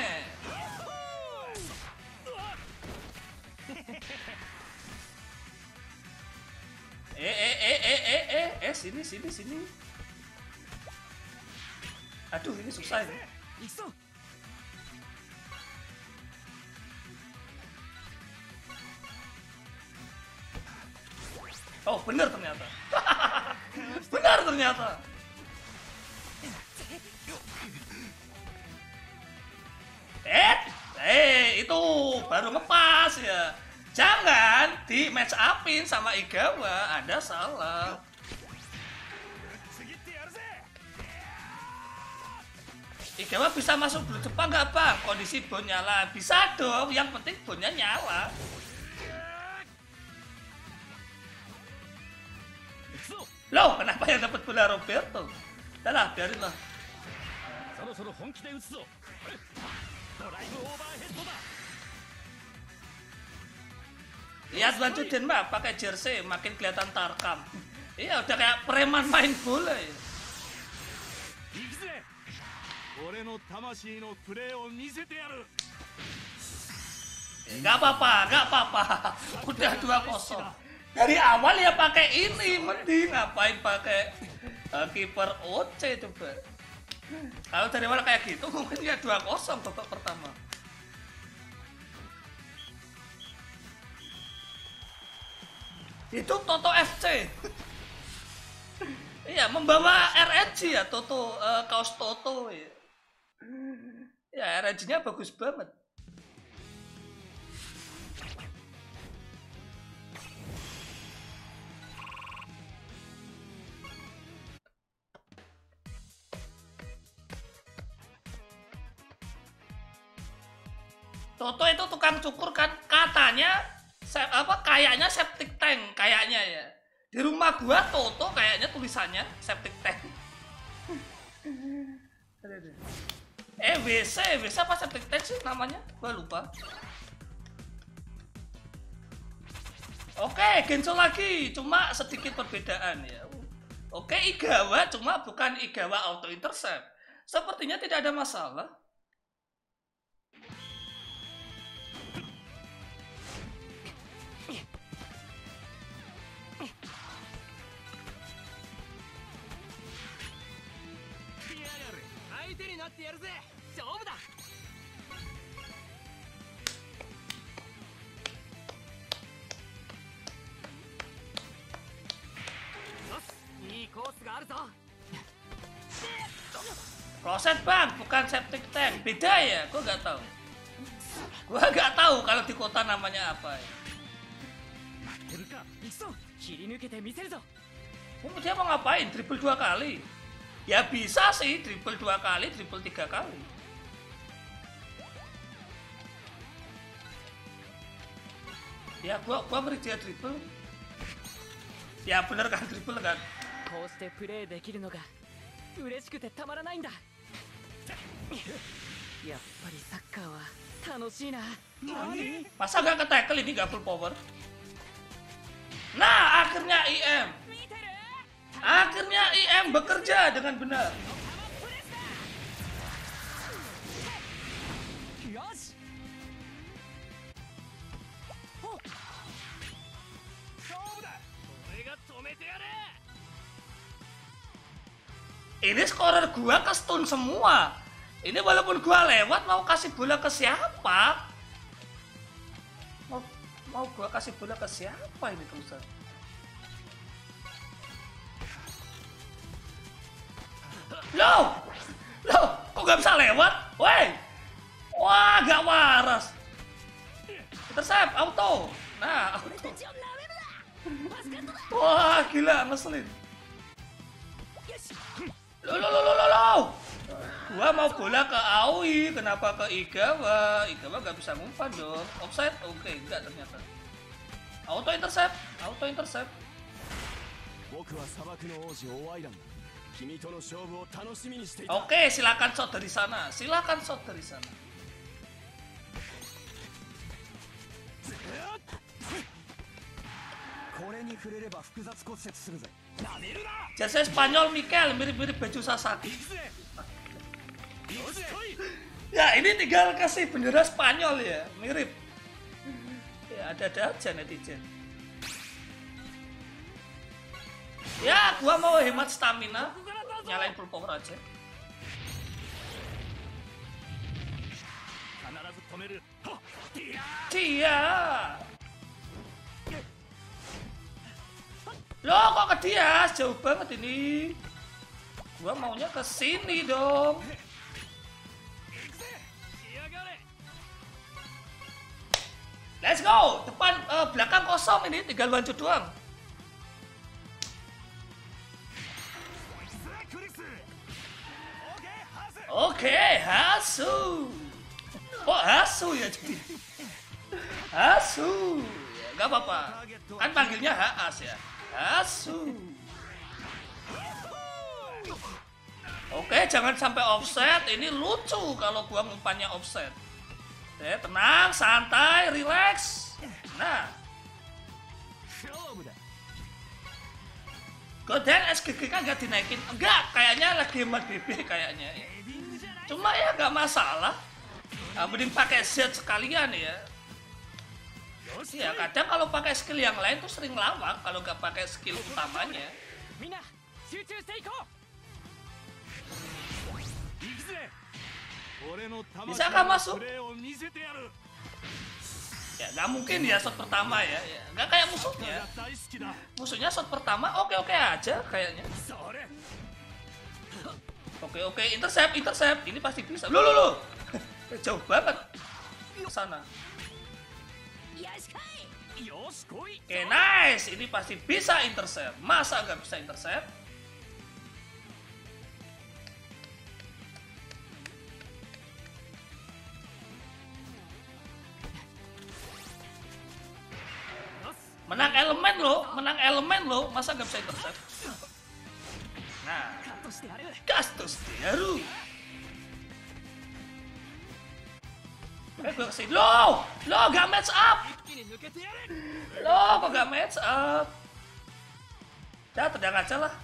Sini. Aduh ini susah ini. Oh bener ternyata. Itu baru ngepas ya. Jangan di match upin sama Igawa, Anda salah. Igawa bisa masuk blue Jepang nggak bang? Kondisi bon nyala bisa dong. Yang penting bonnya nyala. Loh, kenapa yang dapat bola Roberto? Udah lah, biarin lah. Lihat baju Denmark pakai jersey makin kelihatan tarkam. Iya, udah kayak preman main bola ya. Gak apa-apa. Udah 2-0. Dari awal ya pakai ini, mending ngapain pakai kiper OC coba. Kalau dari awal kayak gitu mungkin ya 2-0 babak pertama. Itu Toto FC. Iya, membawa RNG ya Toto, kaos Toto ya. Ya RNG-nya bagus banget. Toto itu tukang cukur kan, katanya kayaknya septic tank kayaknya ya. Di rumah gua Toto kayaknya tulisannya septic tank. WC apa septic tank sih namanya? Gua lupa. Oke, Gensho lagi, cuma sedikit perbedaan ya. Oke, Igawa cuma bukan Igawa auto intercept. Sepertinya tidak ada masalah. Kloset bang, bukan septic tank. Beda ya, gue nggak tahu. Gue nggak tahu kalau di kota namanya apa ya. Dia mau ngapain? Dribble 2 kali? Ya bisa sih, dribble 2 kali, dribble 3 kali. Ya gua beri dia dribble. Ya bener kan, dribble kan. Masa gak ke tackle ini gak full power? Nah, akhirnya IM. Akhirnya IM bekerja dengan benar. Ini scorer gua ke stun semua. Ini walaupun gua lewat mau kasih bola ke siapa? Mau gua kasih bola ke siapa ini terusan? Loh, kok gak bisa lewat? Woi, wah gak waras. Intercept, auto. Nah, auto. Wah gila, ngeselin. Loh. Gua mau bola ke Aoi, kenapa ke Igawa? Igawa gak bisa ngumpan dong. Offside? Oke, enggak ternyata. Auto intercept. Oke, silakan shot dari sana. Jersey Spanyol Mikel mirip-mirip baju Sasaki. Ya ini tinggal kasih bendera Spanyol ya, mirip. Ya ada aja netizen. Ya gua mau hemat stamina, nyalain full power aja. Dia. Loh kok ke dia? Jauh banget ini. Gua maunya ke sini dong. Let's go. Depan belakang kosong ini, tinggal lanjut doang. Oke, Hasu. Kok Hasu ya jadi? Hasu. Ya, gak apa-apa. Kan panggilnya Haas ya. Hasu. Oke, jangan sampai offset. Ini lucu kalau gua ngumpannya offset. Oke, tenang, santai, relax. Nah. Godan SGG kan nggak dinaikin. Enggak, kayaknya lagi hemat BB kayaknya. Cuma ya nggak masalah. Mending pakai Z sekalian ya. Ya kadang kalau pakai skill yang lain tuh sering lawak kalau nggak pakai skill utamanya. Bisakah masuk? Ya nggak mungkin ya shot pertama ya. Nggak kayak musuhnya. Musuhnya shot pertama oke aja kayaknya. Oke, intercept. Ini pasti bisa. Loh. Jauh banget ke sana. Oke, nice. Ini pasti bisa intercept. Masa nggak bisa intercept? elemen loh, masa nggak bisa intercept? Nah, カットしてやる gas to steru. Gue kesini. Loh, gak match up. 一気に抜けてやる Loh, kok gak match up? Dah, tendang aja lah.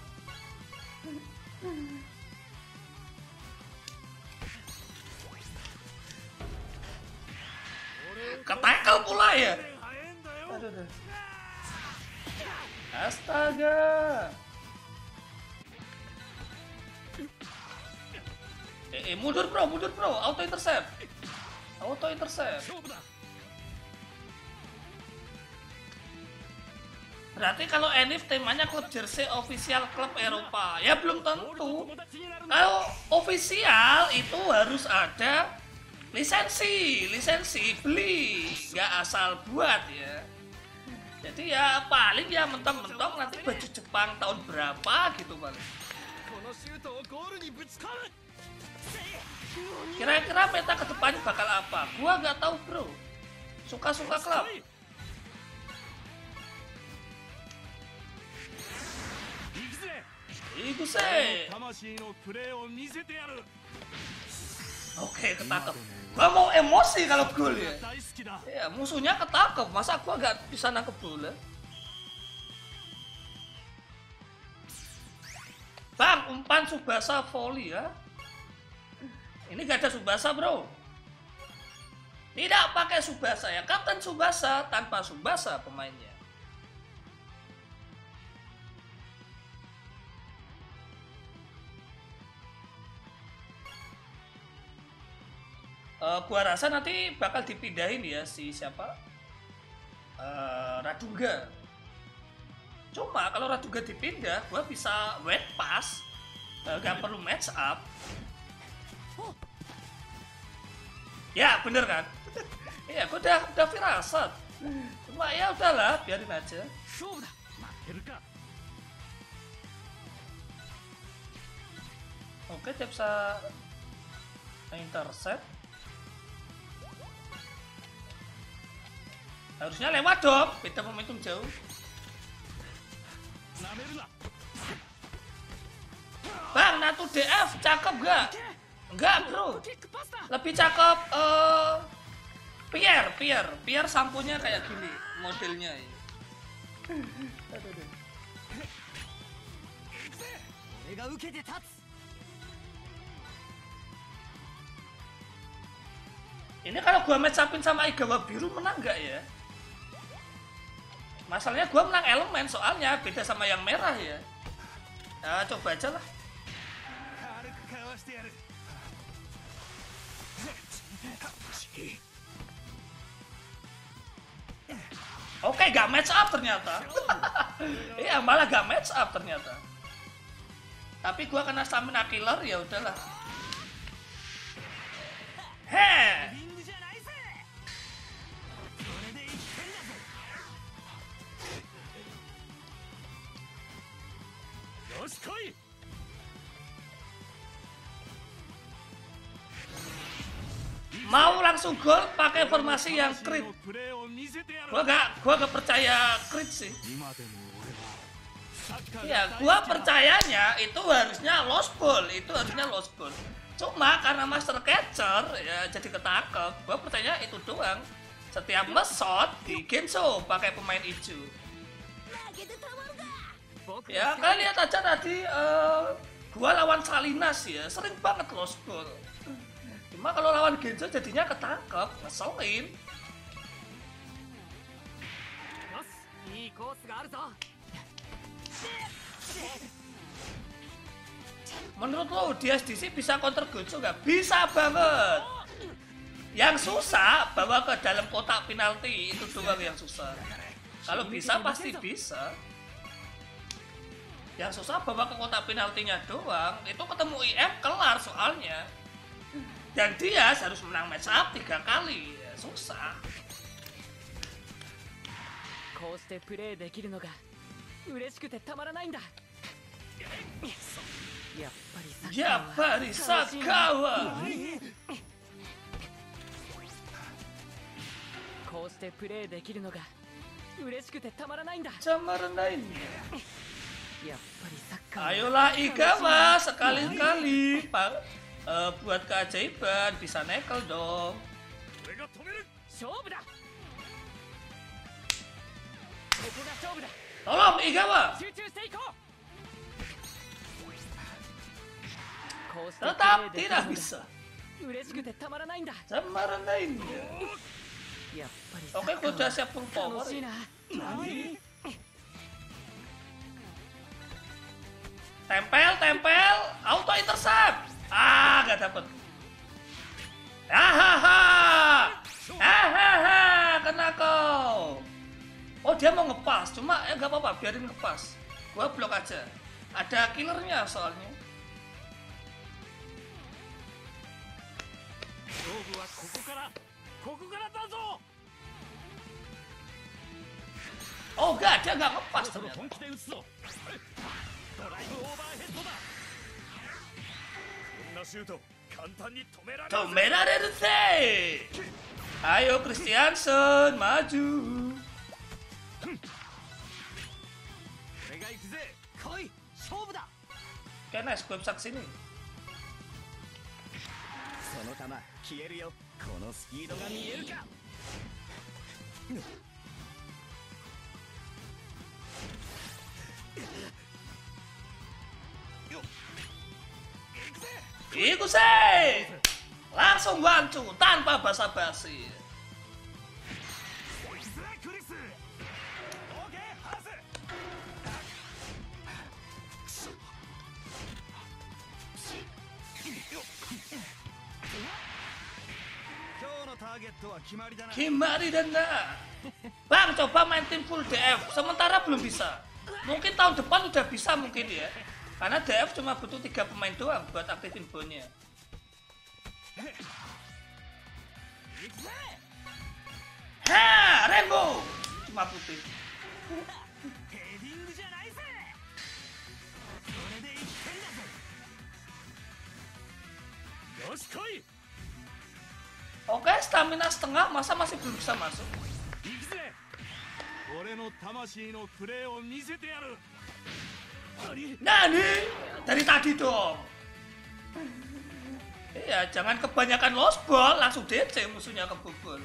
Ketakel pula ya? Aduh. Astaga. Mundur bro, auto intercept. 勝負だ Berarti kalau Enif temanya klub jersey official klub Eropa, ya belum 俺と tentu. 友達になるんだ Kalau official itu harus ada lisensi beli, nggak asal buat ya. Jadi ya paling ya mentok-mentok nanti baju Jepang tahun berapa gitu paling. このシュートをゴールにぶち込む Kira-kira meta ke depannya bakal apa? Gua nggak tahu bro. Suka-suka klub. 行くぜ Itu sih. 魂のプレーを見せてやる Oke, ketangkep. Gua mau emosi kalau gol ya. 大好きだ Ya musuhnya ketangkep, masa gua nggak bisa nangkep bola? Bang, umpan Subasa volley ya. Ini gak ada Subasa bro. Tidak pakai Subasa ya, Kapten Subasa tanpa Subasa pemainnya. Gua rasa nanti bakal dipindahin ya si siapa? Radunga. Cuma kalau Radunga dipindah, gua bisa wet pass, gak perlu match up. Ya bener kan? Iya, gua udah firasat. Cuma ya udahlah, biarin aja. 勝負だ負けるか Oke, dia bisa intercept. Harusnya lewat dong, beda momentum jauh. なめるな Bang, Natu DF cakep gak? Enggak bro, キックパスだ lebih cakep Pierre sampunya kayak gini modelnya ini. 俺が受けて立つ Ini kalau gua match upin sama Igawa biru menang nggak ya? Masalahnya gua menang elemen soalnya beda sama yang merah ya. Nah, coba aja lah. 軽くかわしてやる Oke, gak match up ternyata. Iya, malah gak match up ternyata. Tapi gua kena stamina killer ya udahlah. Heh. リングじゃないぜこれで一点だぜよし来い Mau langsung gol pakai formasi yang crit. プレーを見せてやる Gua gak percaya crit sih. 今でも俺はサッカー Ya, gua percayanya itu harusnya lost ball, Cuma karena master catcher ya jadi ketangkep. Gua percaya itu doang. Setiap nge-shot di Gensho pakai pemain hijau. Ya, kalian lihat aja tadi gua lawan Salinas ya, sering banget lost ball. Cuma kalau lawan Gensho jadinya ketangkep, ngeselin. よしいいコースがあるぞ Menurut lo di SDC bisa counter Gensho nggak? Bisa banget. Yang susah bawa ke dalam kotak penalti itu doang yang susah. Kalau bisa pasti bisa. Yang susah bawa ke kotak penaltinya doang. Itu ketemu IM kelar soalnya. Dan dia harus menang match up 3 kali. Ya, susah. こうしてプレーできるのが嬉しくてたまらないんだやっぱり Ya Bari Sakawa. こうしてプレーできるのが嬉しくてたまらないんだ。 Cemarain. やっぱりサッカー Ayolah Igawa, sekali-kali buat keajaiban, bisa nekel dong. 俺が止める。勝負だ。ここが勝負だ。 Tolong Igawa. 集中していこう。こうして Tetap プレーできる tidak のだ。 bisa. 嬉しくてたまらないんだ。 Cemarain. やっぱりサッ Oke, カ gue ー udah は siap full power. 楽しいな。 Tempel, tempel, auto intercept. Ah, gak dapet. Hahaha, hahaha, kena kau. Oh, dia mau ngepas, cuma ya gak apa-apa, biarin ngepas. Gua blok aja. Ada killernya soalnya. 勝負はここからだぞ。 Oh, gak, dia gak ngepas そろ ternyata. 本気で打つぞ。ドライブオーバーヘッドだ。こんなシュート簡単に止められる。 Tomerareruぜ. Ayo Christiansen, maju. 俺が行くぜ。来い、勝負だ。 Oke, nice, gue bisa kesini. その球消えるよ。このスピードが見えるか。 Iku sih. Langsung bantu tanpa basa-basi. クリス。オーケー、ハス。今日のターゲットは決まりだな。 Kimari Dana. Bang, coba main tim full DF. Sementara belum bisa. Mungkin tahun depan udah bisa mungkin ya. Karena DF cuma butuh 3 pemain doang buat aktifin bonnya. Ha, Rainbow. Cuma putih. ヘディングじゃないぜ。これで1点だぜ。よし来い。 Oke, stamina setengah, masa masih belum bisa masuk? 行くぜ。俺の魂のプレーを見せてやる。 Nah nih, dari tadi dong. Iya, jangan kebanyakan lost ball, langsung DC musuhnya kebobol.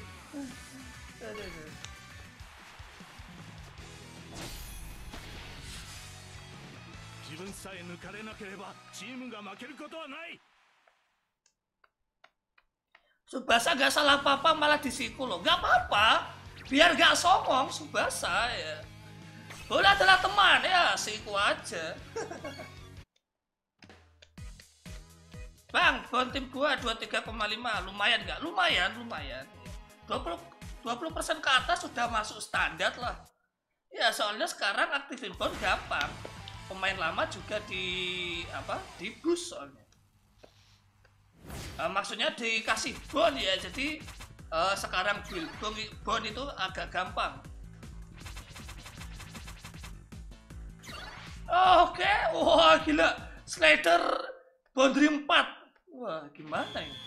自分さえ抜かれなければチームが負けることはない。 Subasa gak salah apa-apa malah disiku loh. Gak apa-apa, biar gak songong Subasa ya. Bola adalah teman ya, siku aja. Bang, bon tim gua 23,5. Lumayan gak? Lumayan, lumayan. 20% ke atas sudah masuk standar lah. Ya, soalnya sekarang aktifin bon gampang. Pemain lama juga di boost soalnya. Maksudnya dikasih bon ya, jadi sekarang build bon itu agak gampang. Oke, wah gila, slider boundary 4. Wah, gimana ini?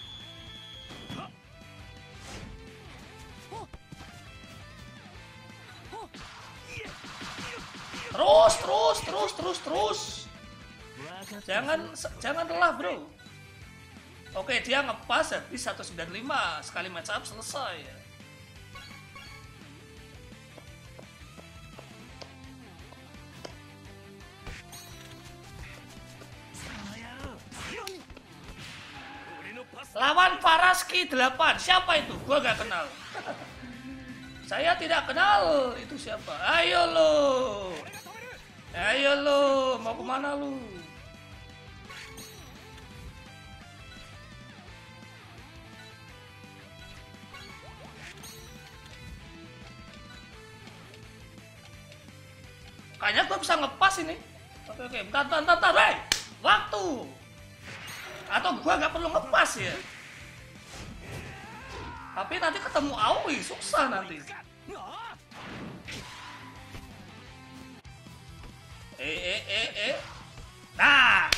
Terus. Jangan lelah, bro. Oke, dia ngepas habis 195, sekali match up selesai ya. Lawan Paraski 8. Siapa itu? Gua gak kenal. Saya tidak kenal. Itu siapa? Ayo lo. Mau kemana lu? Kayaknya gua bisa ngepas ini. Oke. Bentar. Hei! Waktu. Atau gua nggak perlu ngepas ya. Tapi nanti ketemu Aoi susah nanti. Nah,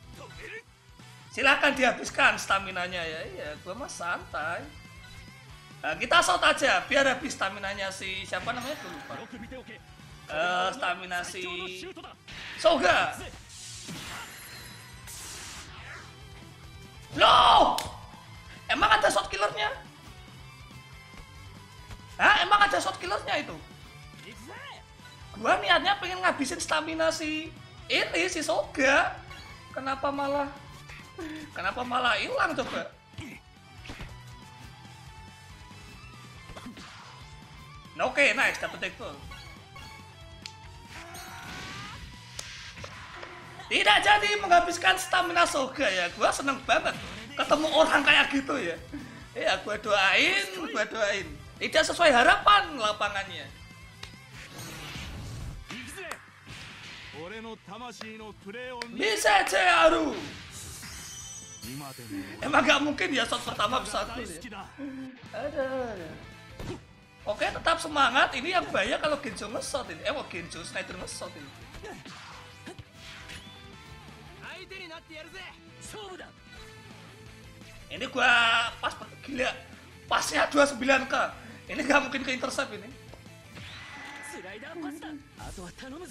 silakan dihabiskan staminanya ya. Iya, gua mah santai. Nah, kita shot aja biar habis stamina-nya si siapa namanya tuh lupa. よく見ておけ Stamina 最強の si シュートだ Soga. Loh! Emang ada shot killernya? Hah? Emang ada shot killernya itu? 行くぜ Gua niatnya pengen ngabisin stamina si Soga. Kenapa malah hilang coba? Oke, nice, dapet take ball. Tidak jadi menghabiskan stamina Soga ya. Gua seneng banget ketemu orang kayak gitu ya. Ya, gua doain. Tidak sesuai harapan lapangannya. 行くぜ俺の魂のプレーを見 Bisa Cearu. 今でも Emang gak mungkin ya shot pertama bisa 大 gol 好 ya. きだ Aduh. Oke, tetap semangat. Ini yang bahaya kalau Genjo nge-shot ini. Genjo Snyder nge-shot ini. 相手になってやるぜ勝負だ Ini gua pas gila. Pasnya 29k. Ini gak mungkin ke intercept ini. スライダーパスだあとは頼むぞ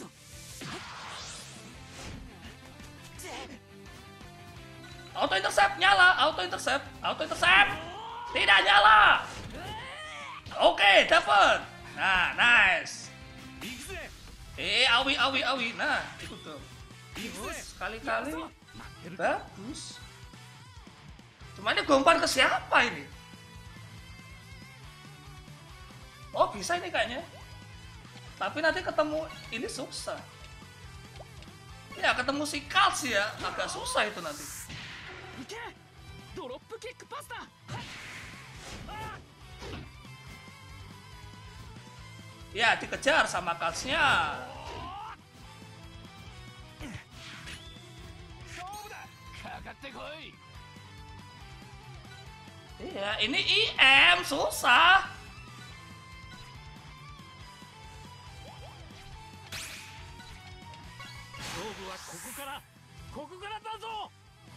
Auto intercept nyala, auto intercept. Tidak nyala. Oke, dapat. Nah, nice. 行くぜ Awi. Nah, itu dong. 行くぜ Sekali-kali 負ける bagus. Cuma ini gompar ke siapa ini? Oh, bisa ini kayaknya. Tapi nanti ketemu ini susah. Ya, ketemu si Kals ya, agak susah itu nanti. 行けドロップキックパスだ Ya, dikejar sama Kalsnya. 勝負だかかってこい Iya, ini IM susah. 勝負はここからだぞ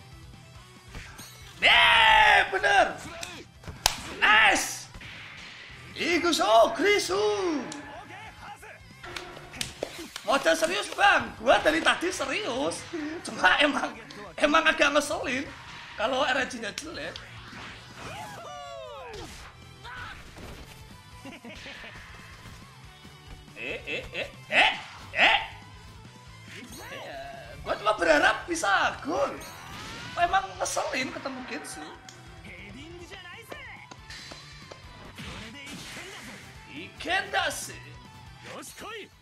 Bener. Nice. Iguso Grisu. Modal serius bang, gua dari tadi serius. Cuma emang agak ngeselin kalau RNG-nya jelek. Gua cuma berharap bisa gol. Emang ngeselin ketemu Gensu. ヘディングじゃないぜこれで一 Ikendase. 点だぜよし来い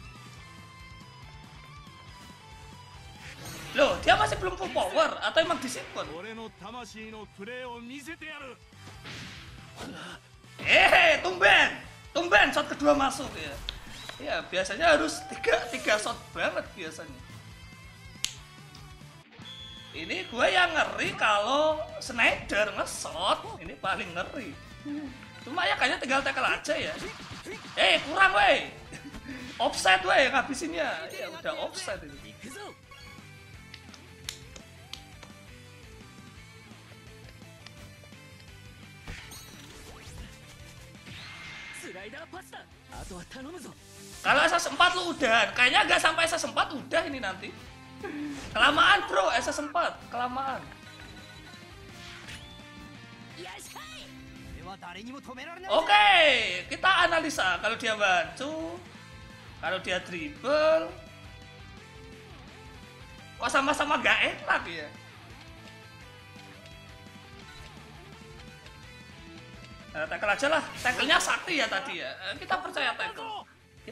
Loh, dia masih belum full power atau emang disimpan? 俺の魂のプレーを見せてやる Tumben shot kedua masuk ya. Ya, biasanya harus tiga shot banget biasanya. Ini gue yang ngeri kalau Snyder nge-shot, ini paling ngeri. Cuma ya kayaknya tinggal tackle aja ya. Kurang weh. Offset weh ngabisinnya. Ya udah offset ini. 行くぞ スライダーパスだあとは頼むぞ Kalau SS4 lu udah, kayaknya nggak sampai SS4 udah ini nanti. Kelamaan bro, SS4, kelamaan. よし来い俺は誰にも止められない Oke, kita analisa kalau dia bantu, kalau dia dribble. Kok sama-sama gak enak ya? Tackle aja lah, tackle-nya sakti ya tadi ya. Kita percaya tackle.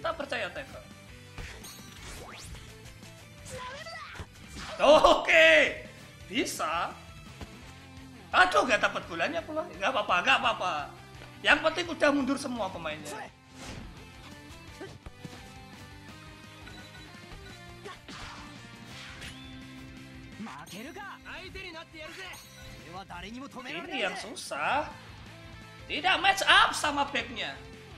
Oke, bisa. Aduh, gak dapat bulannya pula. Gak apa-apa. Yang penting udah mundur semua pemainnya. 負けるか相手になってやるぜ俺は誰にも止められない Ini yang susah. Tidak match up sama backnya.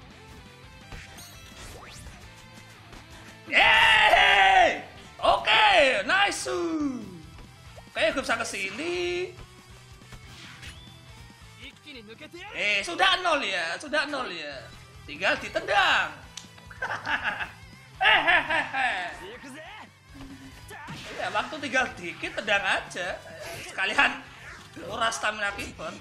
Yeay! Oke, nice. Oke, gue bisa kesini. 一気に抜けてやる Sudah 0 ya, sudah 0 ya. Tinggal ditendang. Hehehe. 行くぜ Ya, waktu tinggal dikit tendang aja. Sekalian uras stamina keyboard.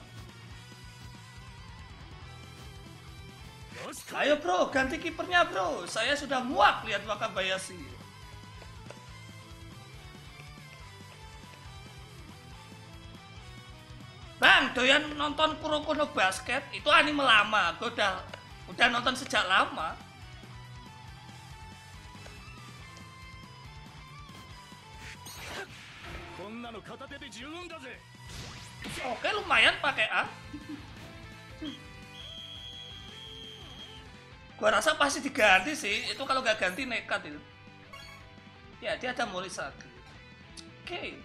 よし Ayo bro, ganti kipernya bro. Saya sudah muak lihat Wakabayashi. Bang, doyan nonton Kuroko no Basket? Itu anime lama. Gue udah nonton sejak lama. こんなの片手で十分だぜ Oke, lumayan pakai A. Gua rasa pasti diganti sih. Itu kalau nggak ganti nekat itu. Ya, dia ada Morisaki. Oke.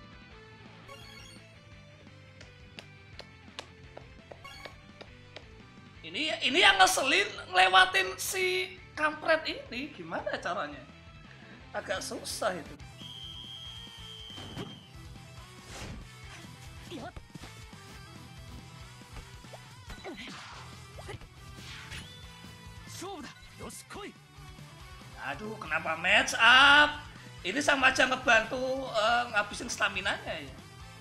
Ini yang ngeselin ngelewatin si kampret ini. Gimana caranya? Agak susah itu. 勝負だよし来い Aduh, kenapa match up? Ini sama aja ngebantu ngabisin stamina-nya ya.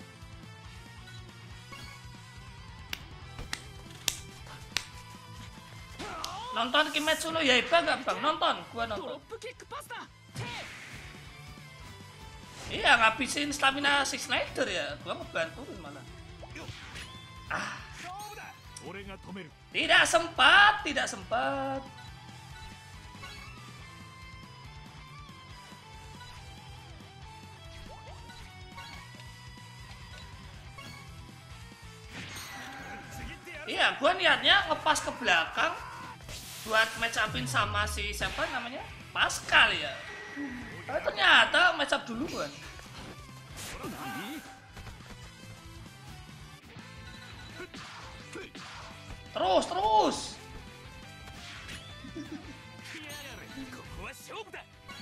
Nonton Kimetsu no Yaiba gak bang? Nonton, gua ドロッ nonton. プキックパスだ Iya, ngabisin stamina si Snyder ya. Gua ngebantuin malah. 勝負だ俺が止める Tidak sempat, tidak sempat. Iya, gua niatnya ngepas ke belakang buat match upin sama si siapa namanya? Pascal ya. Tapi ternyata match up duluan. Terus, terus. やがれここは勝負だ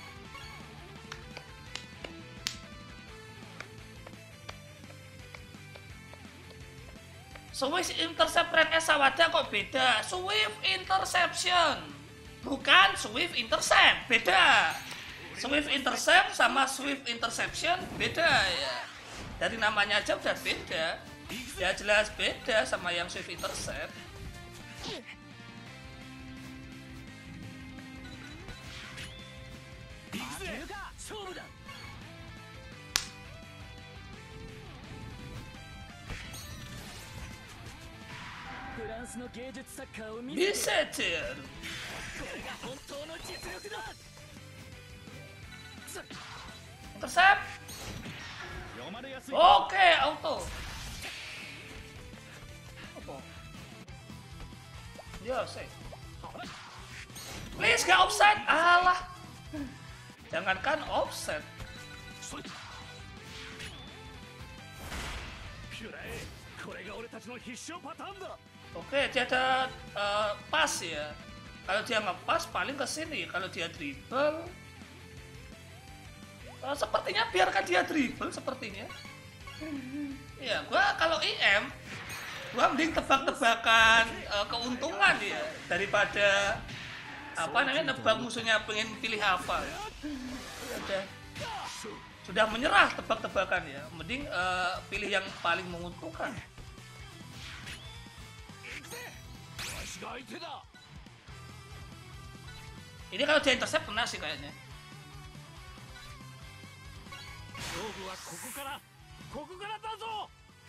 Swift Intercept rank Sawada kok beda? Swift Interception, bukan Swift Intercept, beda. Swift Intercept sama Swift Interception beda ya. Dari namanya aja udah beda. Ya jelas beda sama yang Swift Intercept. 行くぜ勝負だ フランスの芸術サッカーを見せて Bisa cer. これが本当の実力だ Intercept. 読まれやすい Oke, auto. Apa? Ya, sih. Please gak offset. Alah. Jangankan offset. くらえこれが俺たちの必勝パターンだ Oke, dia ada pas ya. Kalau dia ngepas paling ke sini. Kalau dia dribble, sepertinya biarkan dia dribble sepertinya. Ya, gua kalau IM, gua mending tebak-tebakan keuntungan ya daripada apa namanya nebak musuhnya pengen pilih apa. Sudah menyerah tebak-tebakan ya. Mending pilih yang paling menguntungkan. わしが相手だ Ini kalau dia intercept kena sih kayaknya. 勝負はここからだぞ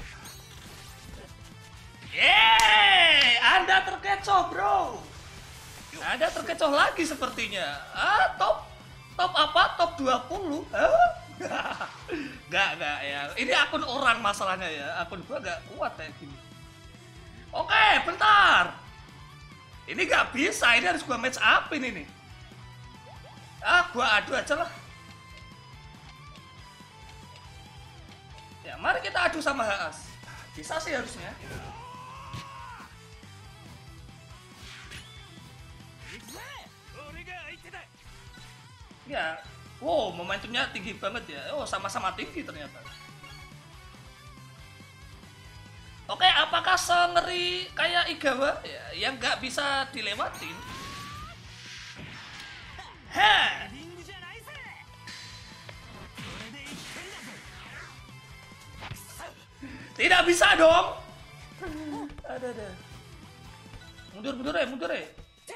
Yeay, Anda terkecoh bro. Anda terkecoh lagi sepertinya. Top apa? Top 20? Gak ya. Ini akun orang masalahnya ya. Akun gua gak kuat kayak gini. Oke, bentar. Ini gak bisa. Ini harus gua match upin ini. Gua adu aja lah. Ya, mari kita adu sama Haas. Bisa sih harusnya. 行くぜ俺が相手だ Ya, wow, momentumnya tinggi banget ya. Oh, sama-sama tinggi ternyata. Oke, apakah sengeri kayak Igawa ya, yang nggak bisa dilewatin. Heh. ヘディングじゃないぜ。これで一点だぜ。 Tidak bisa dong. Ada. Mundur ya, mundur ya.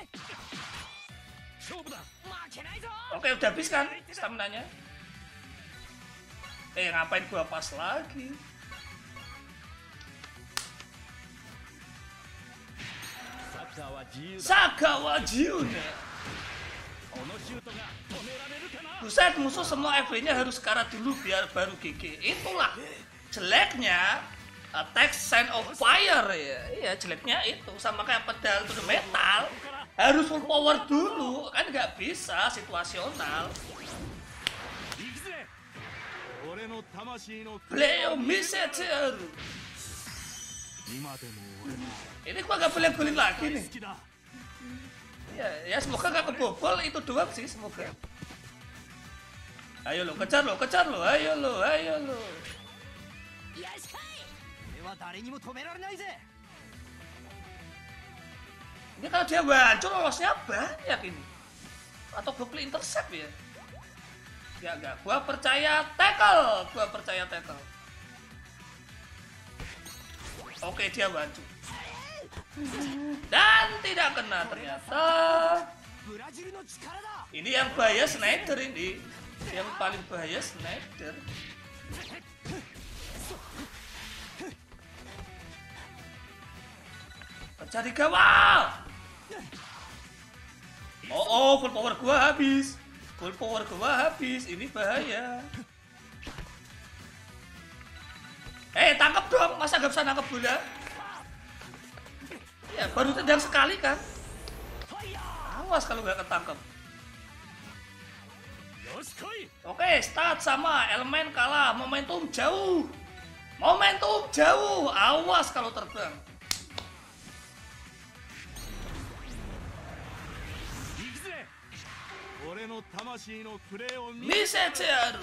勝負だ。負けないぞ。 Oke, udah habis kan stamina-nya? Ngapain gua pas lagi? Sagawa Jiune. Buset, musuh semua FB-nya harus karat dulu biar baru GG. Itulah jeleknya Attack Sign of Fire ya. Iya, jeleknya itu sama kayak pedal to the metal. Harus full power dulu, kan nggak bisa situasional. Bleo Miseteru. Ini gua nggak boleh golin lagi nih. Ya semoga nggak kebobol, itu doang sih semoga. Ayo lo, kejar lo, ayo lo. 俺は誰にも止められないぜ。 Ini kalau dia hancur lolosnya banyak ini. Atau gue play intercept ya? Ya enggak, gua percaya tackle. Oke, dia hancur. Dan tidak kena ternyata. ブラジルの力だ。 Ini yang bahaya Snyder ini. Yang paling bahaya Snyder. Cari gawal. Oh, full power gua habis. Ini bahaya. Tangkap dong. Masa gak bisa nangkep bola? Ya, baru tendang sekali kan. Awas kalau gak ketangkep. Oke, start sama elemen kalah. Momentum jauh. Awas kalau terbang. Miseteru.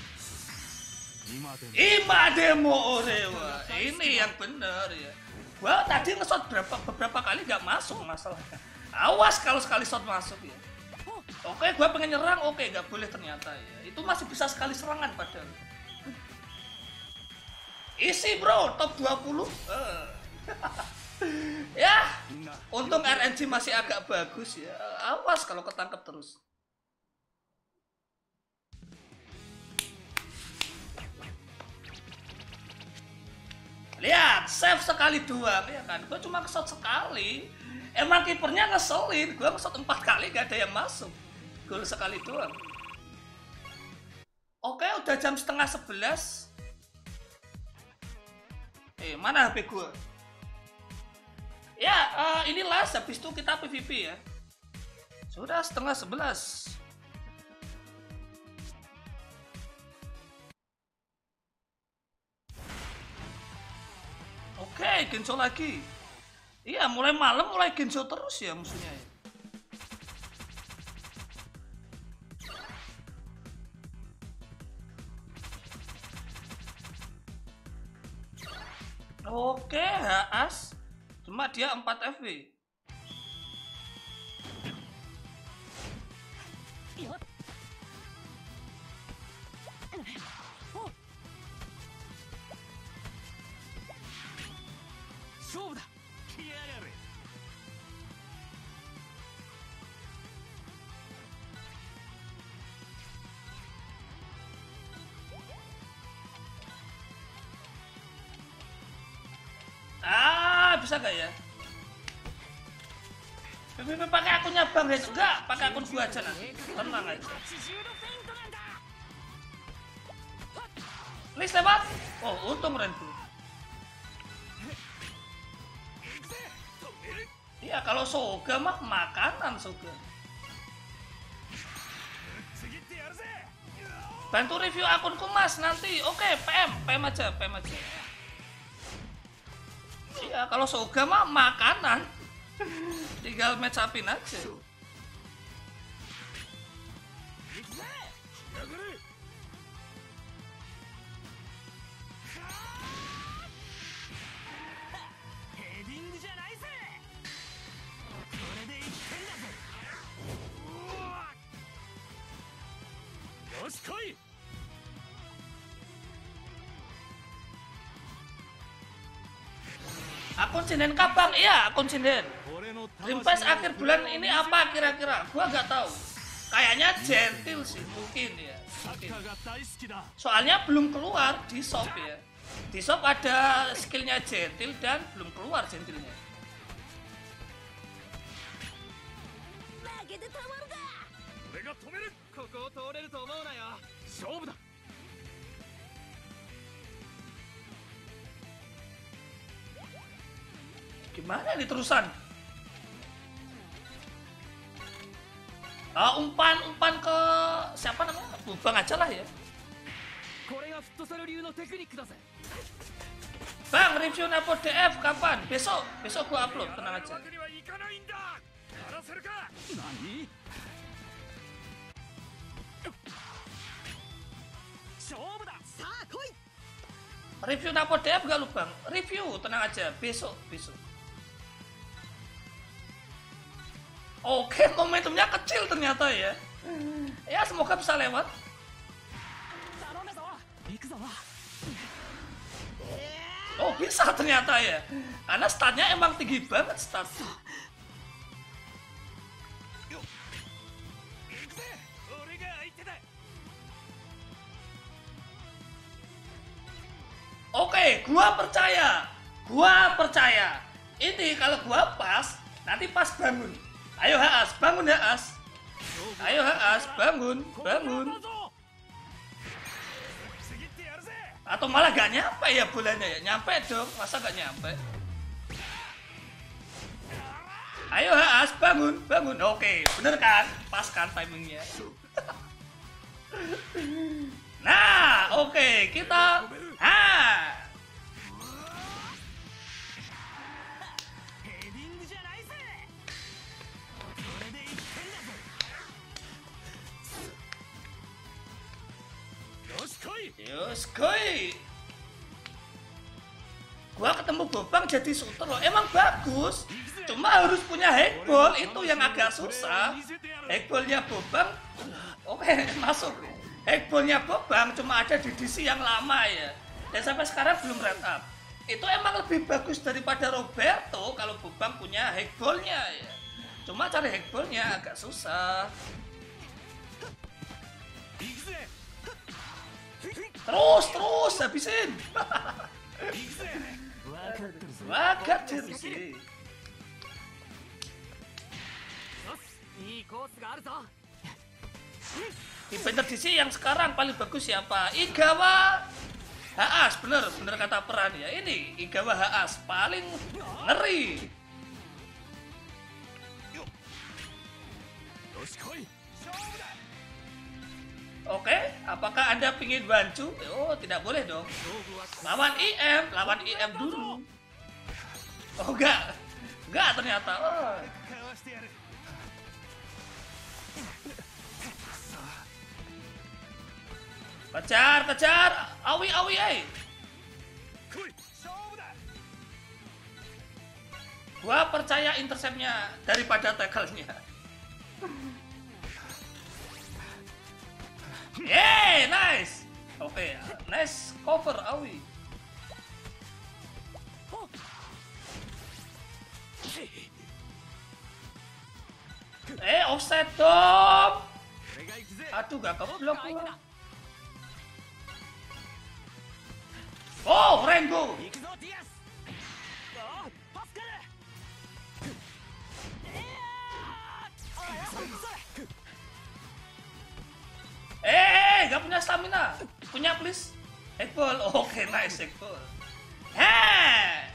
Imademo Orewa. Ini yang bener ya. Gua tadi nge-shot beberapa kali gak masuk masalahnya. Awas kalau sekali shot masuk ya. Oke, gua pengen nyerang, oke gak boleh ternyata ya. Itu masih bisa sekali serangan padahal. Isi bro, top 20. Ya, untung RNG masih agak bagus ya. Awas kalau ketangkep terus. Lihat, save sekali doang ya kan. Gue cuma nge-shot sekali. Emang kipernya ngeselin. Gue nge-shot 4 kali gak ada yang masuk. Gol sekali doang. Oke, udah jam setengah 11. Mana HP gue? Ya, ini last. Habis itu kita PVP ya. Sudah setengah 11. Oke, Gensho lagi. Iya, mulai malam mulai Gensho terus ya musuhnya ya. Oke, Haas. Cuma dia 4 FW. Bisa gak ya? PVP pakai akunnya Bang Hez? Enggak, pakai akun gua aja nanti. Tenang aja. List lewat. Oh, untung Renbu. Iya, kalau Soga mah makanan Soga. Bantu review akunku Mas nanti. Oke, PM aja. Iya, kalau Soga mah makanan. Tinggal match upin aja. よし来い Akun sinden kapan? Iya, akun sinden. 俺の Dream Fest akhir bulan ini apa kira-kira? Gua nggak tahu. Kayaknya gentil sih, mungkin ya. サッ Mungkin. カーが大好きだ Soalnya belum keluar di shop ya. Di shop ada skillnya gentil dan belum keluar gentilnya. 俺が止めるここを通れると思うなよ勝負だ Gimana nih terusan? Umpan ke siapa namanya? Bubang aja lah ya. これがフットサル流のテクニックだぜ Bang, review Napo DF kapan? Besok gua upload, tenang aja. わけにはいかないんだやらせるか何勝負ださあ来い Review Napo DF gak lu bang? Review, tenang aja, besok. Oke, momentumnya kecil ternyata ya. Ya semoga bisa lewat. 頼んだぞ行くぞ Oh bisa ternyata ya. Karena statnya emang tinggi banget stat. 行くぜ俺が相手だ Oke, gua percaya. Ini kalau gua pas, nanti pas bangun. Ayo Haas, bangun Haas. Ayo Haas, bangun. 次ってやるぜ Atau malah gak nyampe ya bolanya ya? Nyampe dong, masa gak nyampe? Ayo Haas, bangun. Oke, bener kan? Pas kan timingnya. Nah, oke, kita... Ah, ヘディングじゃないぜこれで1点だぜよし来い yus koi. Gua ketemu Bobang jadi shooter loh. Emang bagus. Cuma harus punya hackball, itu yang agak susah. Hackballnya Bobang, oke masuk. Hackballnya Bobang cuma ada di DC yang lama ya. Dan sampai sekarang belum rank up. Itu emang lebih bagus daripada Roberto kalau Bobang punya hackballnya ya. Cuma cari hackballnya agak susah. 行くぜ Terus habisin. 行くぜ分かってるぞ Wajar sih. よしいいコースがあるぞ Di banner DC yang sekarang paling bagus siapa? Igawa Haas, bener kata peran ya. Ini Igawa Haas paling ngeri. よし来い勝負だ Oke, apakah Anda pingin bancu? Oh, tidak boleh dong. 勝負は Lawan IM dulu. Oh, enggak ternyata. Oh. かわしてやる Kejar, awi, eh. 来い勝負だ Gua percaya interceptnya daripada tackle-nya. Yeay, nice. Oke, nice cover Awi. Offset dong. 俺が行くぜ Aduh, gak keblok gua. Oh, Rainbow. 行くぞディアスああパスカル Gak punya stamina. Punya please. Hackball. Oke, nice hackball. Heh.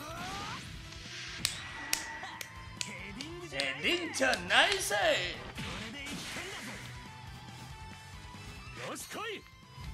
ヘディングじゃ Ending nice. これで1点だぜよし来い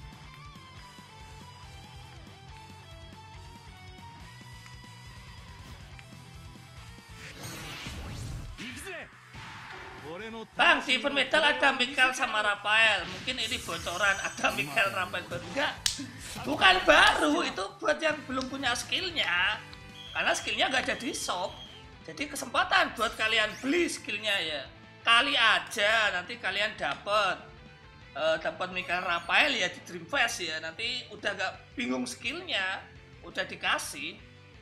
行くぜ俺の Bang, di event medal ada Mikael sama Rafael. Mungkin ini bocoran ada Mikael Rafael baru. Enggak. Bukan baru, itu buat yang belum punya skillnya. Karena skillnya nggak ada di shop. Jadi kesempatan buat kalian beli skillnya ya. Kali aja nanti kalian dapet. dapat Michael Rafael ya di Dreamfest ya, nanti udah gak bingung skillnya, udah dikasih.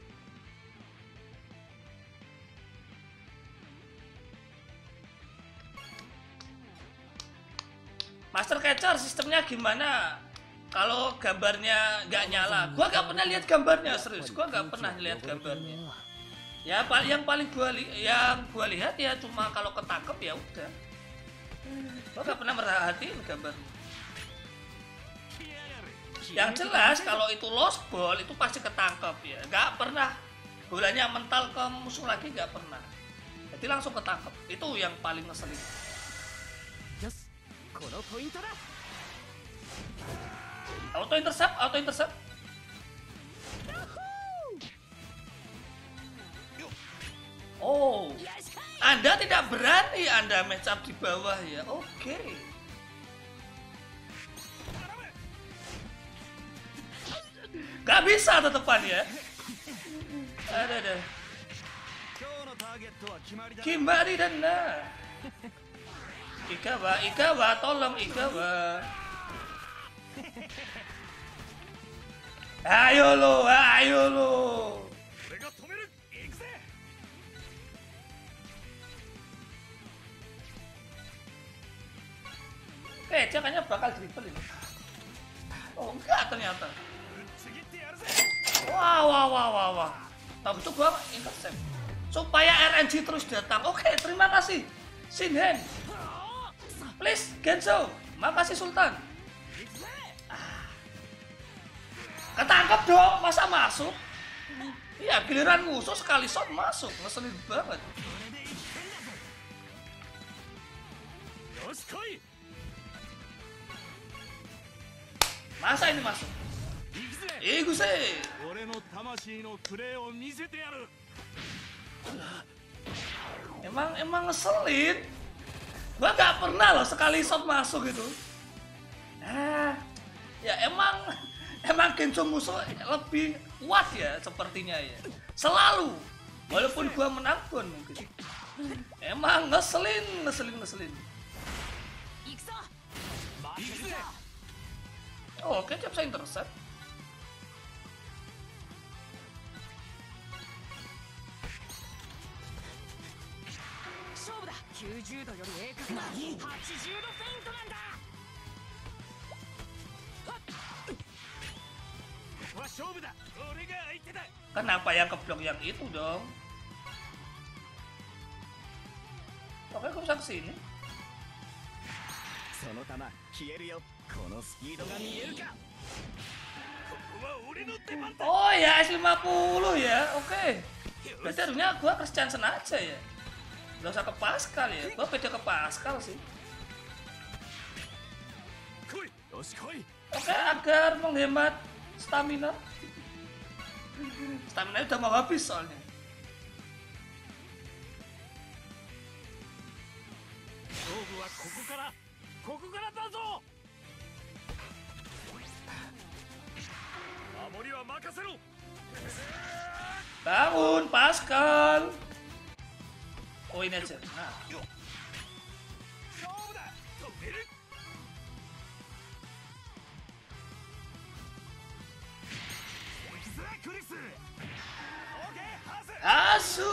Master Catcher sistemnya gimana? Kalau gambarnya nggak nyala, gua gak pernah lihat gambarnya, serius, gua gak pernah lihat gambarnya. Ya yang paling gua lihat ya cuma kalau ketangkep ya udah. Gua gak pernah merhatiin gambarnya. Yang jelas kalau itu lost ball itu pasti ketangkep ya, gak pernah bolanya mental ke musuh lagi, gak pernah. Jadi langsung ketangkep, itu yang paling ngeselin. Auto intercept. Oh, Anda tidak berani Anda match up di bawah ya. Oke. Gak bisa tetepan ya. Ada. Kimari dan nah. Ikawa, tolong Ikawa. Ayo lo. Jangannya bakal dribble ini. Oh enggak ternyata. Wah. Tapi itu gua intercept. Supaya RNG terus datang. Oke, terima kasih. Shinhen. Please, Genzo. Makasih Sultan. Ketangkep dong, masa masuk? Iya, giliran musuh sekali shot masuk. Ngeselin banget. Masa ini masuk? Iguse. Emang ngeselin. Gua gak pernah loh sekali shot masuk gitu. Ya emang Genzo musuh lebih kuat ya sepertinya ya. Selalu. Walaupun gua menang pun mungkin. Emang ngeselin. Oh, oke, siap saya intercept. Kenapa yang keblok yang itu dong? Oke, gue bisa kesini. Oh ya, S50 ya, oke. Berarti harusnya gue Christiansen aja ya. Gak usah ke Pascal ya, gue beda ke Pascal sih. Oke, agar menghemat stamina. Stamina udah mau habis soalnya. Bangun, Pascal. Oh ini aja. Nah. Asu.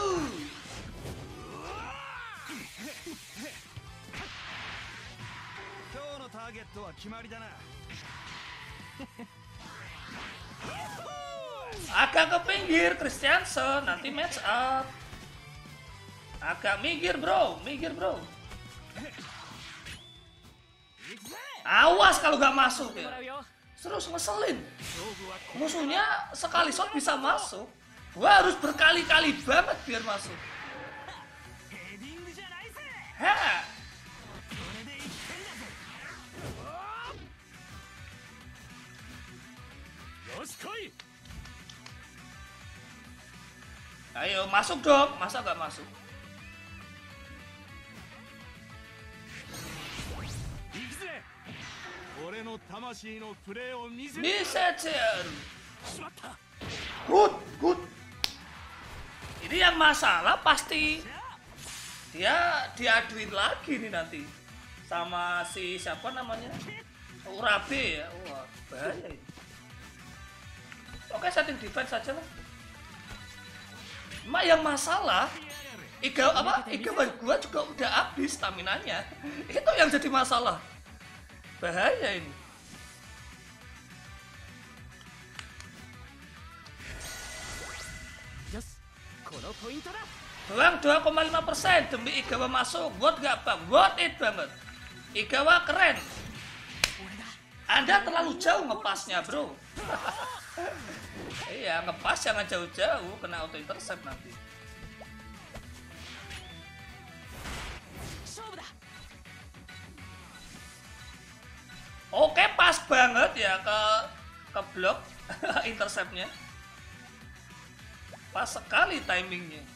Agak ke pinggir Christiansen, nanti match up. Agak minggir bro. Awas kalau gak masuk ya. Terus ngeselin. Musuhnya sekali shot bisa masuk. Gua harus berkali-kali banget biar masuk. Ha. Ayo masuk dong, masa gak masuk? Misecer. Good. Ini yang masalah pasti dia diaduin lagi nih nanti sama si siapa namanya Urabe ya. Wah bahaya ini. Oke setting defense saja lah. Mak yang masalah Igawa gua juga udah habis staminanya. Itu yang jadi masalah. Bahaya ini. Doang 2,5% demi Igawa masuk. Worth gak bang? Worth it banget. Igawa keren. Anda terlalu jauh ngepasnya bro. Iya ngepas jangan jauh-jauh, kena auto intercept nanti. Oke pas banget ya ke blok interceptnya. Pas sekali timingnya.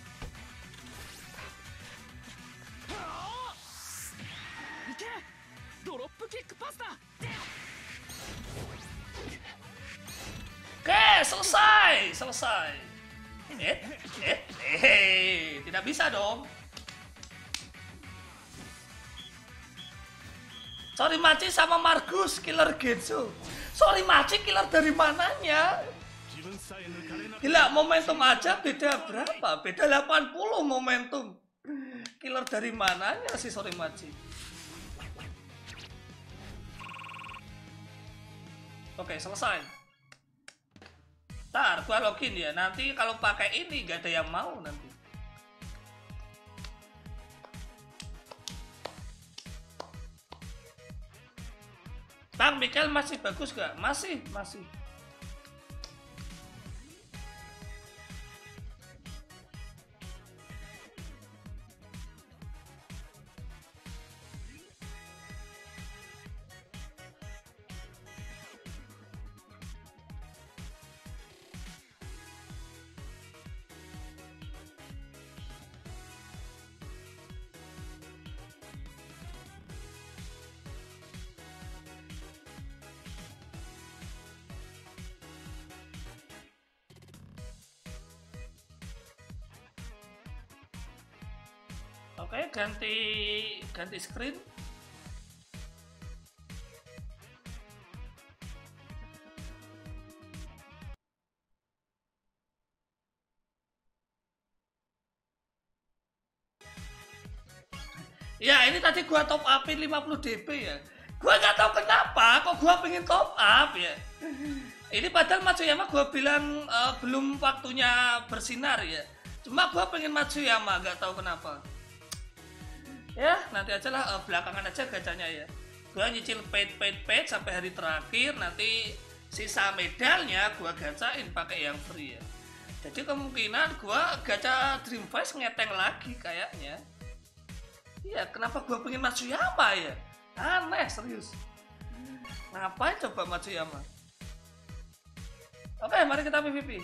Oke, selesai. Tidak bisa dong. Sorry Maci sama Margus killer Genzo. Sorry Maci killer dari mananya? Gila momentum aja beda berapa? Beda 80 momentum. Killer dari mananya sih sorry Maci? Oke selesai. Ntar gua login ya. Nanti kalau pakai ini gak ada yang mau nanti. Bang Michael masih bagus gak? Masih. Oke, ganti screen. Ya, ini tadi gua top upin 50 DP ya. Gua nggak tahu kenapa kok gua pengen top up ya. Ini padahal Matsuyama gua bilang belum waktunya bersinar ya. Cuma gua pengen Matsuyama, nggak tahu kenapa. Ya nanti aja lah belakangan aja gacanya ya. Gua nyicil paid sampai hari terakhir, nanti sisa medalnya gua gacain pakai yang free ya. Jadi kemungkinan gua gacha Dreamface ngeteng lagi kayaknya. Iya kenapa gua pengen Matsuyama ya? Aneh serius. Ngapain coba Matsuyama? Oke mari kita PVP.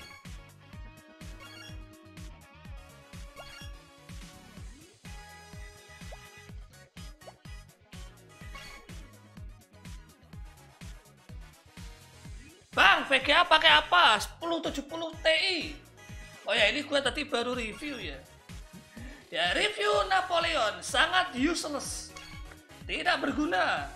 Bang, VGA pakai apa? 1070 Ti. Oh ya, ini gue tadi baru review ya. Ya, review Napoleon sangat useless. Tidak berguna.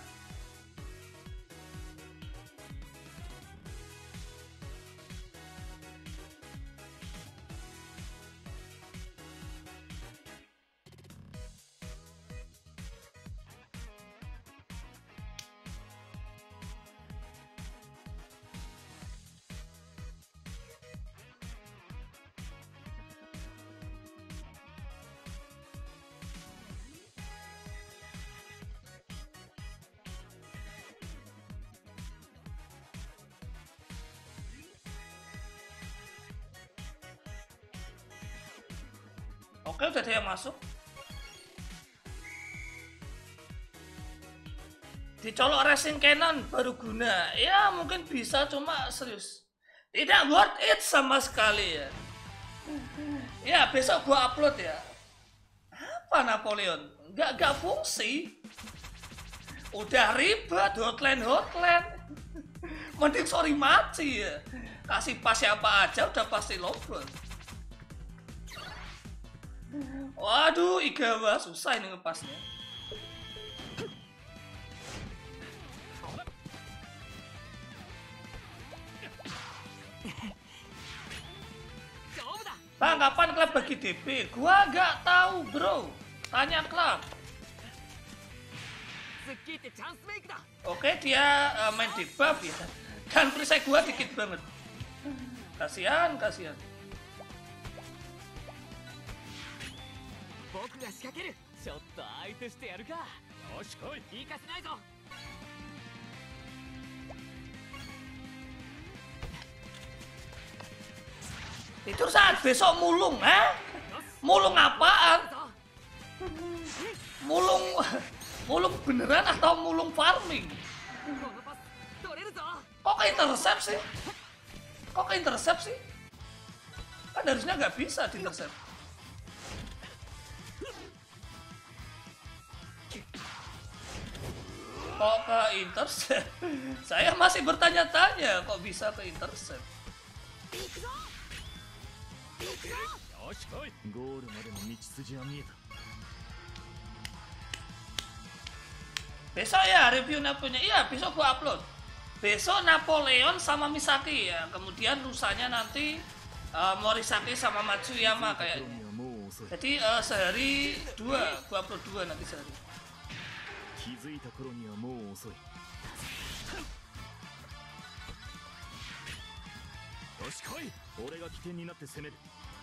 Oke, udah ada yang masuk. Dicolok racing cannon baru guna. Ya mungkin bisa, cuma serius tidak worth it sama sekali ya. Ya besok gua upload ya. Apa Napoleon? Gak fungsi. Udah ribet hotline. Mending sorry Maci ya. Kasih pas siapa aja udah pasti lobel. Waduh, Igawa susah ini ngepasnya. Bang, kapan klub bagi DP? Gua nggak tahu, bro. Tanya klub. スッキーってチャンスメイクだ Oke, dia main di buff ya. Dan perisai gua dikit banget. Kasihan, kasihan. 僕が仕掛けるちょっと相手してやるかよし来い行かせないぞ Tidur saat besok mulung, ha? Mulung apaan? Mulung, mulung beneran atau mulung farming? このパス取れるぞ Kok ke intercept sih? Kok ke intercept sih? Kan harusnya nggak bisa di intercept. Kok ke intercept? Saya masih bertanya-tanya kok bisa ke intercept. 行くぞ行くぞよし来いゴールまでの道筋は見えた Besok ya review Napoleon. Iya, besok gua upload. Besok Napoleon sama Misaki ya. Kemudian lusanya nanti Morisaki sama Matsuyama kayaknya. Jadi sehari dua, gua upload 2 nanti sehari. 気づいた頃にはもう遅いよし来い俺が起点になって攻める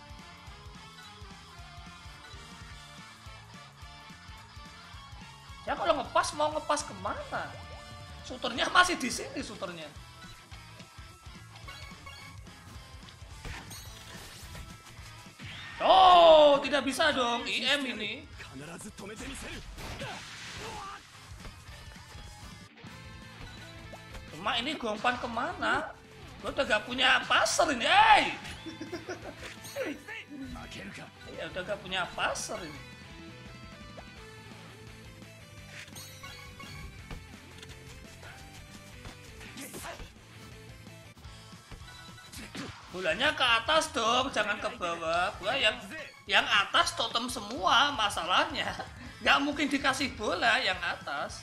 Ya kalau ngepas mau ngepas kemana? Shooternya masih di sini shooternya. Oh, tidak bisa dong IM ini. 必ず止めてみせる Cuma ini Gongpan kemana? Gue udah gak punya pasar ini, hey! 負けるか Ya udah gak punya pasar ini. Bolanya ke atas dong, jangan ke bawah. Gua yang atas totem semua masalahnya. Nggak mungkin dikasih bola yang atas.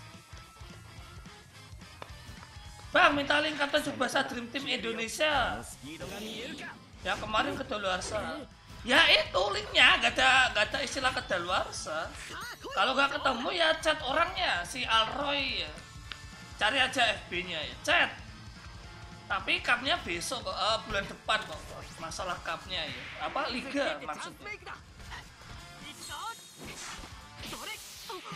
Bang, minta link kata Tsubasa Dream Team Indonesia. スピードが見えるか Yang kemarin kedaluarsa. Ya itu linknya, nggak ada istilah kedaluarsa. Kalau nggak ketemu ya chat orangnya, si Alroy ya. Cari aja FB-nya ya, chat. Tapi cupnya besok kok, bulan depan kok. Masalah cupnya ya. Apa liga スッキーってチャンス maksudnya? メイクだ行くぞそれ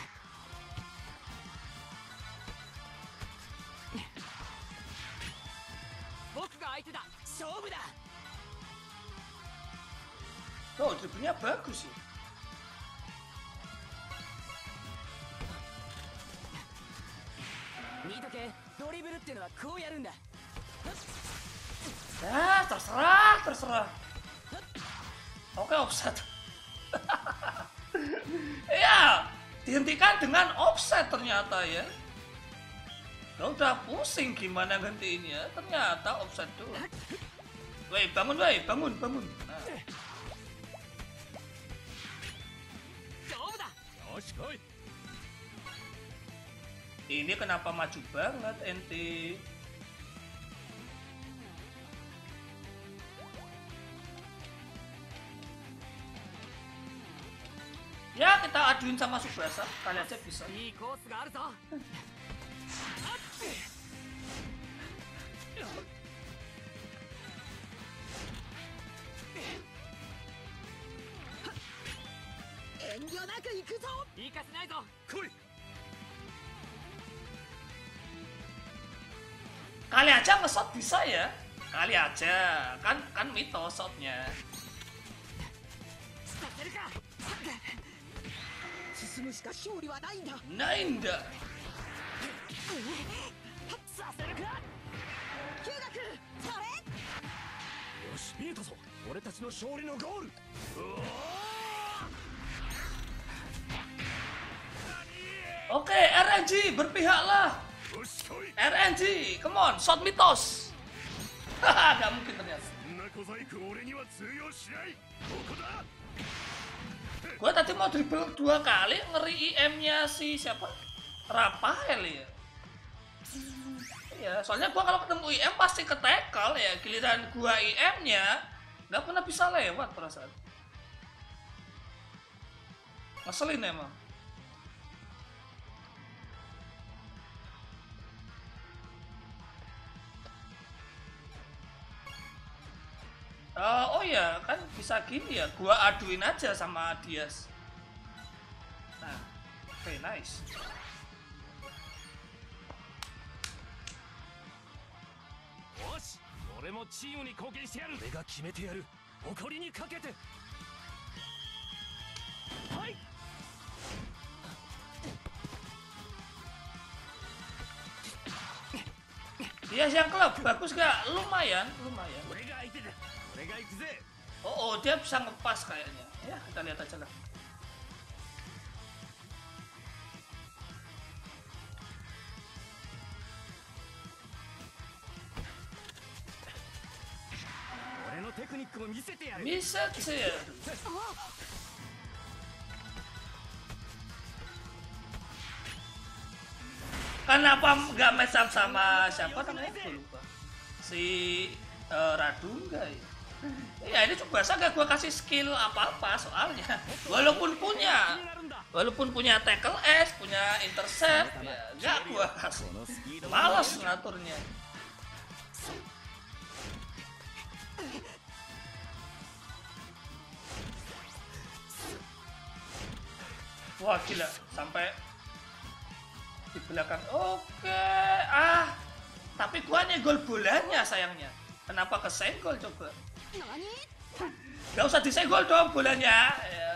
僕が相手だ勝負だ Oh, dribblenya bagus ya. 見とけドリブルってのはこうやるんだ Ya, terserah, terserah. Oke, offset. Ya, dihentikan dengan offset ternyata ya. Ya udah pusing gimana gantiinnya, ternyata offset dulu. Woi, bangun, woi, bangun, bangun. Nah. 勝負だよし来い Ini kenapa maju banget ente? Ya kita aduin sama Tsubasa, kali aja bisa. いいコースがあるぞ遠慮なく行くぞ行かせないぞ来い Kali aja nge-shot bisa ya? Kali aja, kan mitos shotnya. させるか進むしか勝利はないんだ Nainda. させるか休学それよし見えたぞ俺たちの勝利のゴール Oke, RNG berpihaklah. よし来い RNG, come on, shot mitos. Haha, nggak mungkin ternyata. そんな小細工俺には通用しないここだ Gua tadi mau dribble 2 kali ngeri IM-nya si siapa? Rafael ya. Ya, soalnya gua kalau ketemu IM pasti ke tackle ya. Giliran gua IM-nya Nggak pernah bisa lewat perasaan. Ngeselin emang. Oh ya, kan bisa gini ya. Gua aduin aja sama Dias. Nah, oke, nice. よし俺もチームに貢献してやる俺が決めてやる誇りにかけてはい Dias yang klub bagus gak? Lumayan. 俺が相手だ俺が行くぜ Oh, dia bisa ngepas kayaknya. Ya, kita lihat aja lah. Bisa sih. Kenapa nggak match up sama siapa namanya? Gue lupa. Si Radungga ya. Ya ini coba saja gue kasih skill apa-apa soalnya. Walaupun punya tackle S, punya intercept, ya nggak gue kasih. Malas ngaturnya. Wah gila, sampai di belakang. Oke, tapi gua nyegol bolanya sayangnya. Kenapa kesenggol coba? Gak usah disenggol dong bolanya. Ya.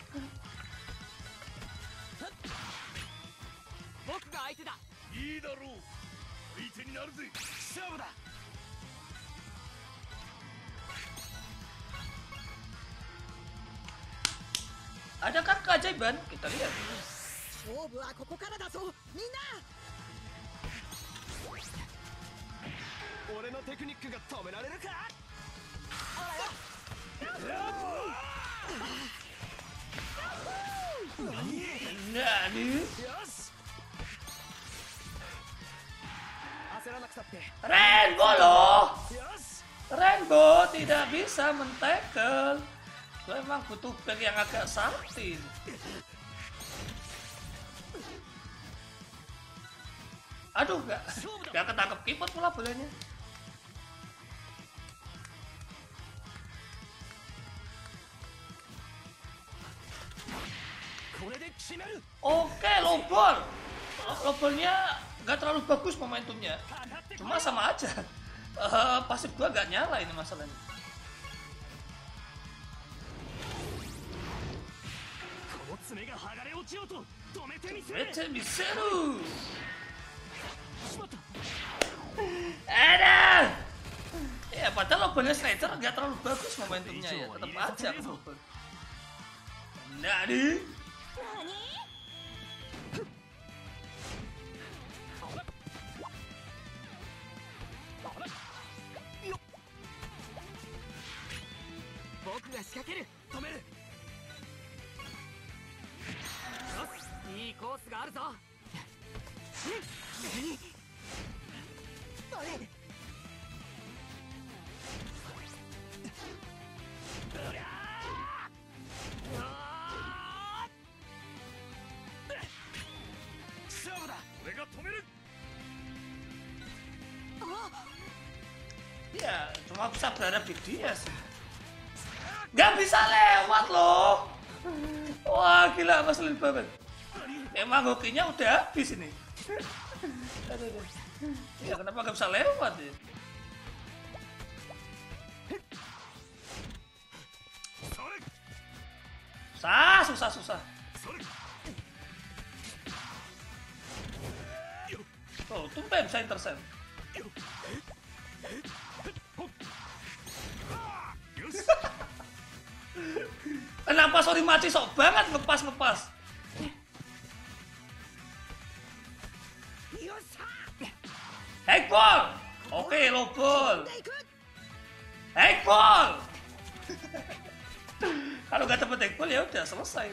Ada kan keajaiban? Kita lihat. 勝負はここからだぞみんな俺のテクニックが止められるか Nani? よし焦らなくたって Rainbow loh! よし Rainbow tidak bisa men-tackle. Gue emang butuh back yang agak sakti. Aduh, gak ketangkep kipot pula bolanya. Oke, lobol. Lobolnya gak terlalu bagus momentumnya. Cuma sama aja. Pasif gua gak nyala ini masalahnya. Mete miseru. Ada. Ya padahal lobolnya Slider gak terlalu bagus momentumnya ya. Tetap aja lobol. Nani? Ya, cuma bisa berharap di dia sih. Gak bisa lewat loh. Wah gila, ngeselin banget. Emang hokinya udah habis ini. Aduh. Ya kenapa gak bisa lewat ya? Susah. Oh, tumben bisa intercept. Kenapa Sorimachi sok banget ngepas? Hackball! Oke, low ball. Hackball! Kalau nggak dapet hackball ya udah selesai.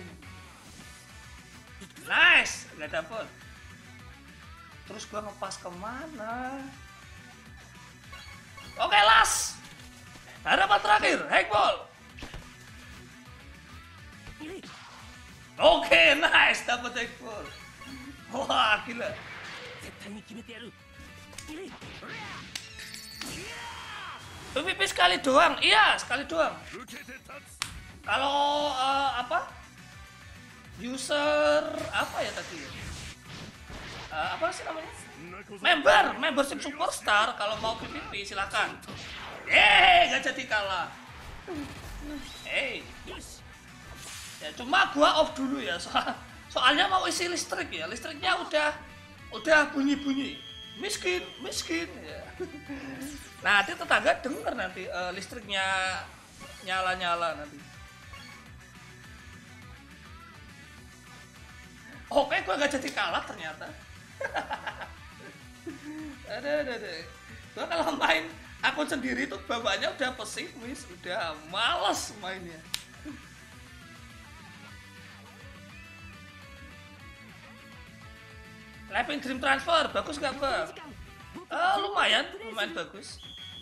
Nice, nggak dapet. Terus gua ngepas kemana? Oke, last. Harapan terakhir, hackball. 決めてやる。 PVP sekali doang, iya sekali doang. 受けて立つ。 Kalau apa? User apa ya tadi? Apa sih namanya? そんな小僧 Membership Superstar kalau mau PVP silakan. Gak jadi kalah. Ya cuma gua off dulu ya soalnya mau isi listrik ya. Listriknya udah bunyi-bunyi. Miskin ya. Nanti tetangga denger nanti listriknya nyala-nyala nanti. Oke, gue gak jadi kalah ternyata. Ada. Gue kalau main akun sendiri tuh bawaannya udah pesimis, udah males mainnya. Live in Dream Transfer, bagus gak Bang? Lumayan bagus.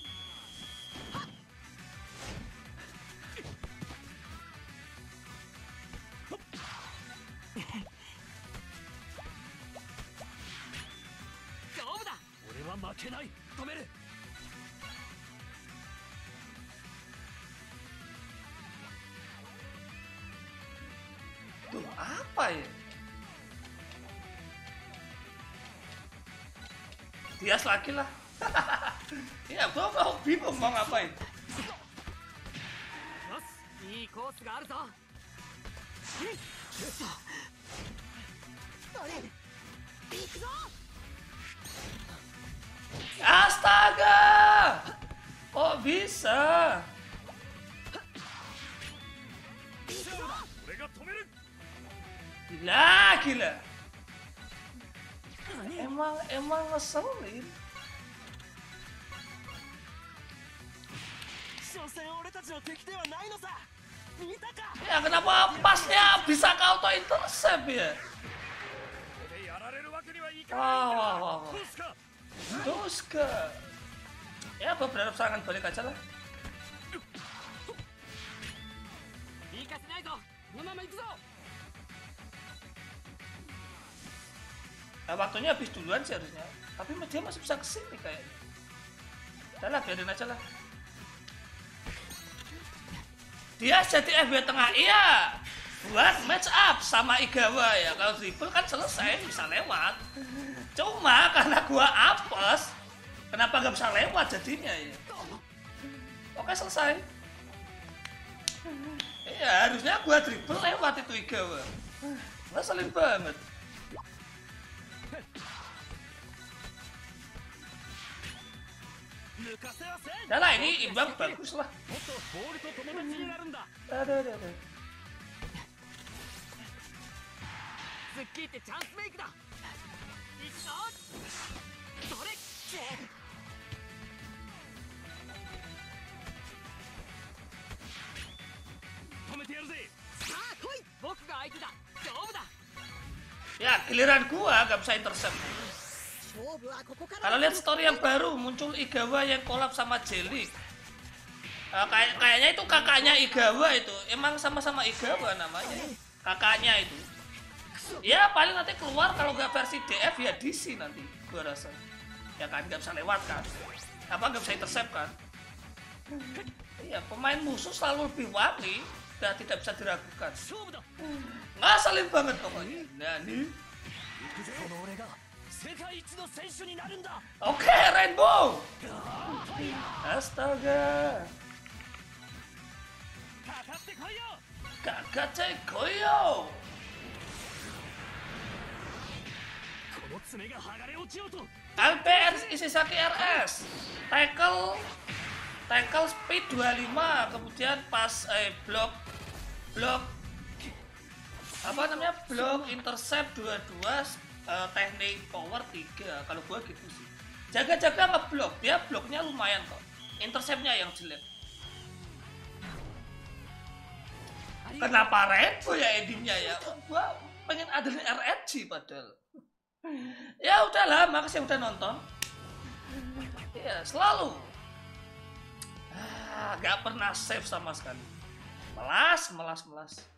Tuh apa ya? Bias lagi lah. Ya gua mau bingung mau ngapain. いいコースがあるぞ。 行くぞ Astaga! Kok bisa? 俺が止める。 Gila. Emang ngeselin. 所詮俺たちの敵ではないのさ。見たか。 Ya kenapa pasnya bisa ke auto intercept ya? ここでやられるわけにはいか Wah. ない。どうすか。 Terus ke. Ya gua berharap serangan balik aja lah. 行かせないぞ。このまま行くぞ。 Nah, waktunya habis duluan sih harusnya. Tapi dia masih bisa kesini kayaknya. Udah lah, biarin aja lah. Dia jadi FB tengah, iya. Buat match up sama Igawa ya. Kalau dribble kan selesai, bisa lewat. Cuma karena gua apes, kenapa gak bisa lewat jadinya ya? Oke, selesai. Iya, harusnya gua dribble lewat itu Igawa. Ngeselin banget. Udah lah, ini imbang bagus lah. もっとボールと友達になるんだ。 Aduh. 突っ切ってチャンスメイクだ。行くぞ。それ。止めてやるぜ。 さあ来い僕が相手だ。勝負だ。 Ya, giliran gua gak bisa intercept. 勝負はここから Kalau lihat story yang baru, muncul Igawa yang collab sama Jelly. Kayaknya itu kakaknya Igawa itu. Emang sama-sama Igawa namanya. Kakaknya itu. Ya, paling nanti keluar kalau nggak versi DF ya DC nanti, gua rasa. Ya kan, nggak bisa lewat kan. Apa nggak bisa intercept kan? Iya, pemain musuh selalu lebih wani dan tidak bisa diragukan. 勝負だ。 Ngasalin banget pokoknya. Nah, nih. この俺が世界一の選手になるんだ。 Oke, Rainbow. Astaga. かかってこいよ。 Kakak koyo. この爪が剥がれ落ちようと。 LPR Ishisaki RS. Tackle speed 25, kemudian pas blok apa namanya? Blok intercept 22, teknik power 3. Kalau gua gitu sih. Jaga-jaga ngeblok, dia bloknya lumayan kok. Interceptnya yang jelek. Kenapa Rainbow ya endingnya ya? Gua pengen ada RNG padahal. Ya udahlah, makasih yang udah nonton. Ya selalu. Gak pernah save sama sekali. Melas.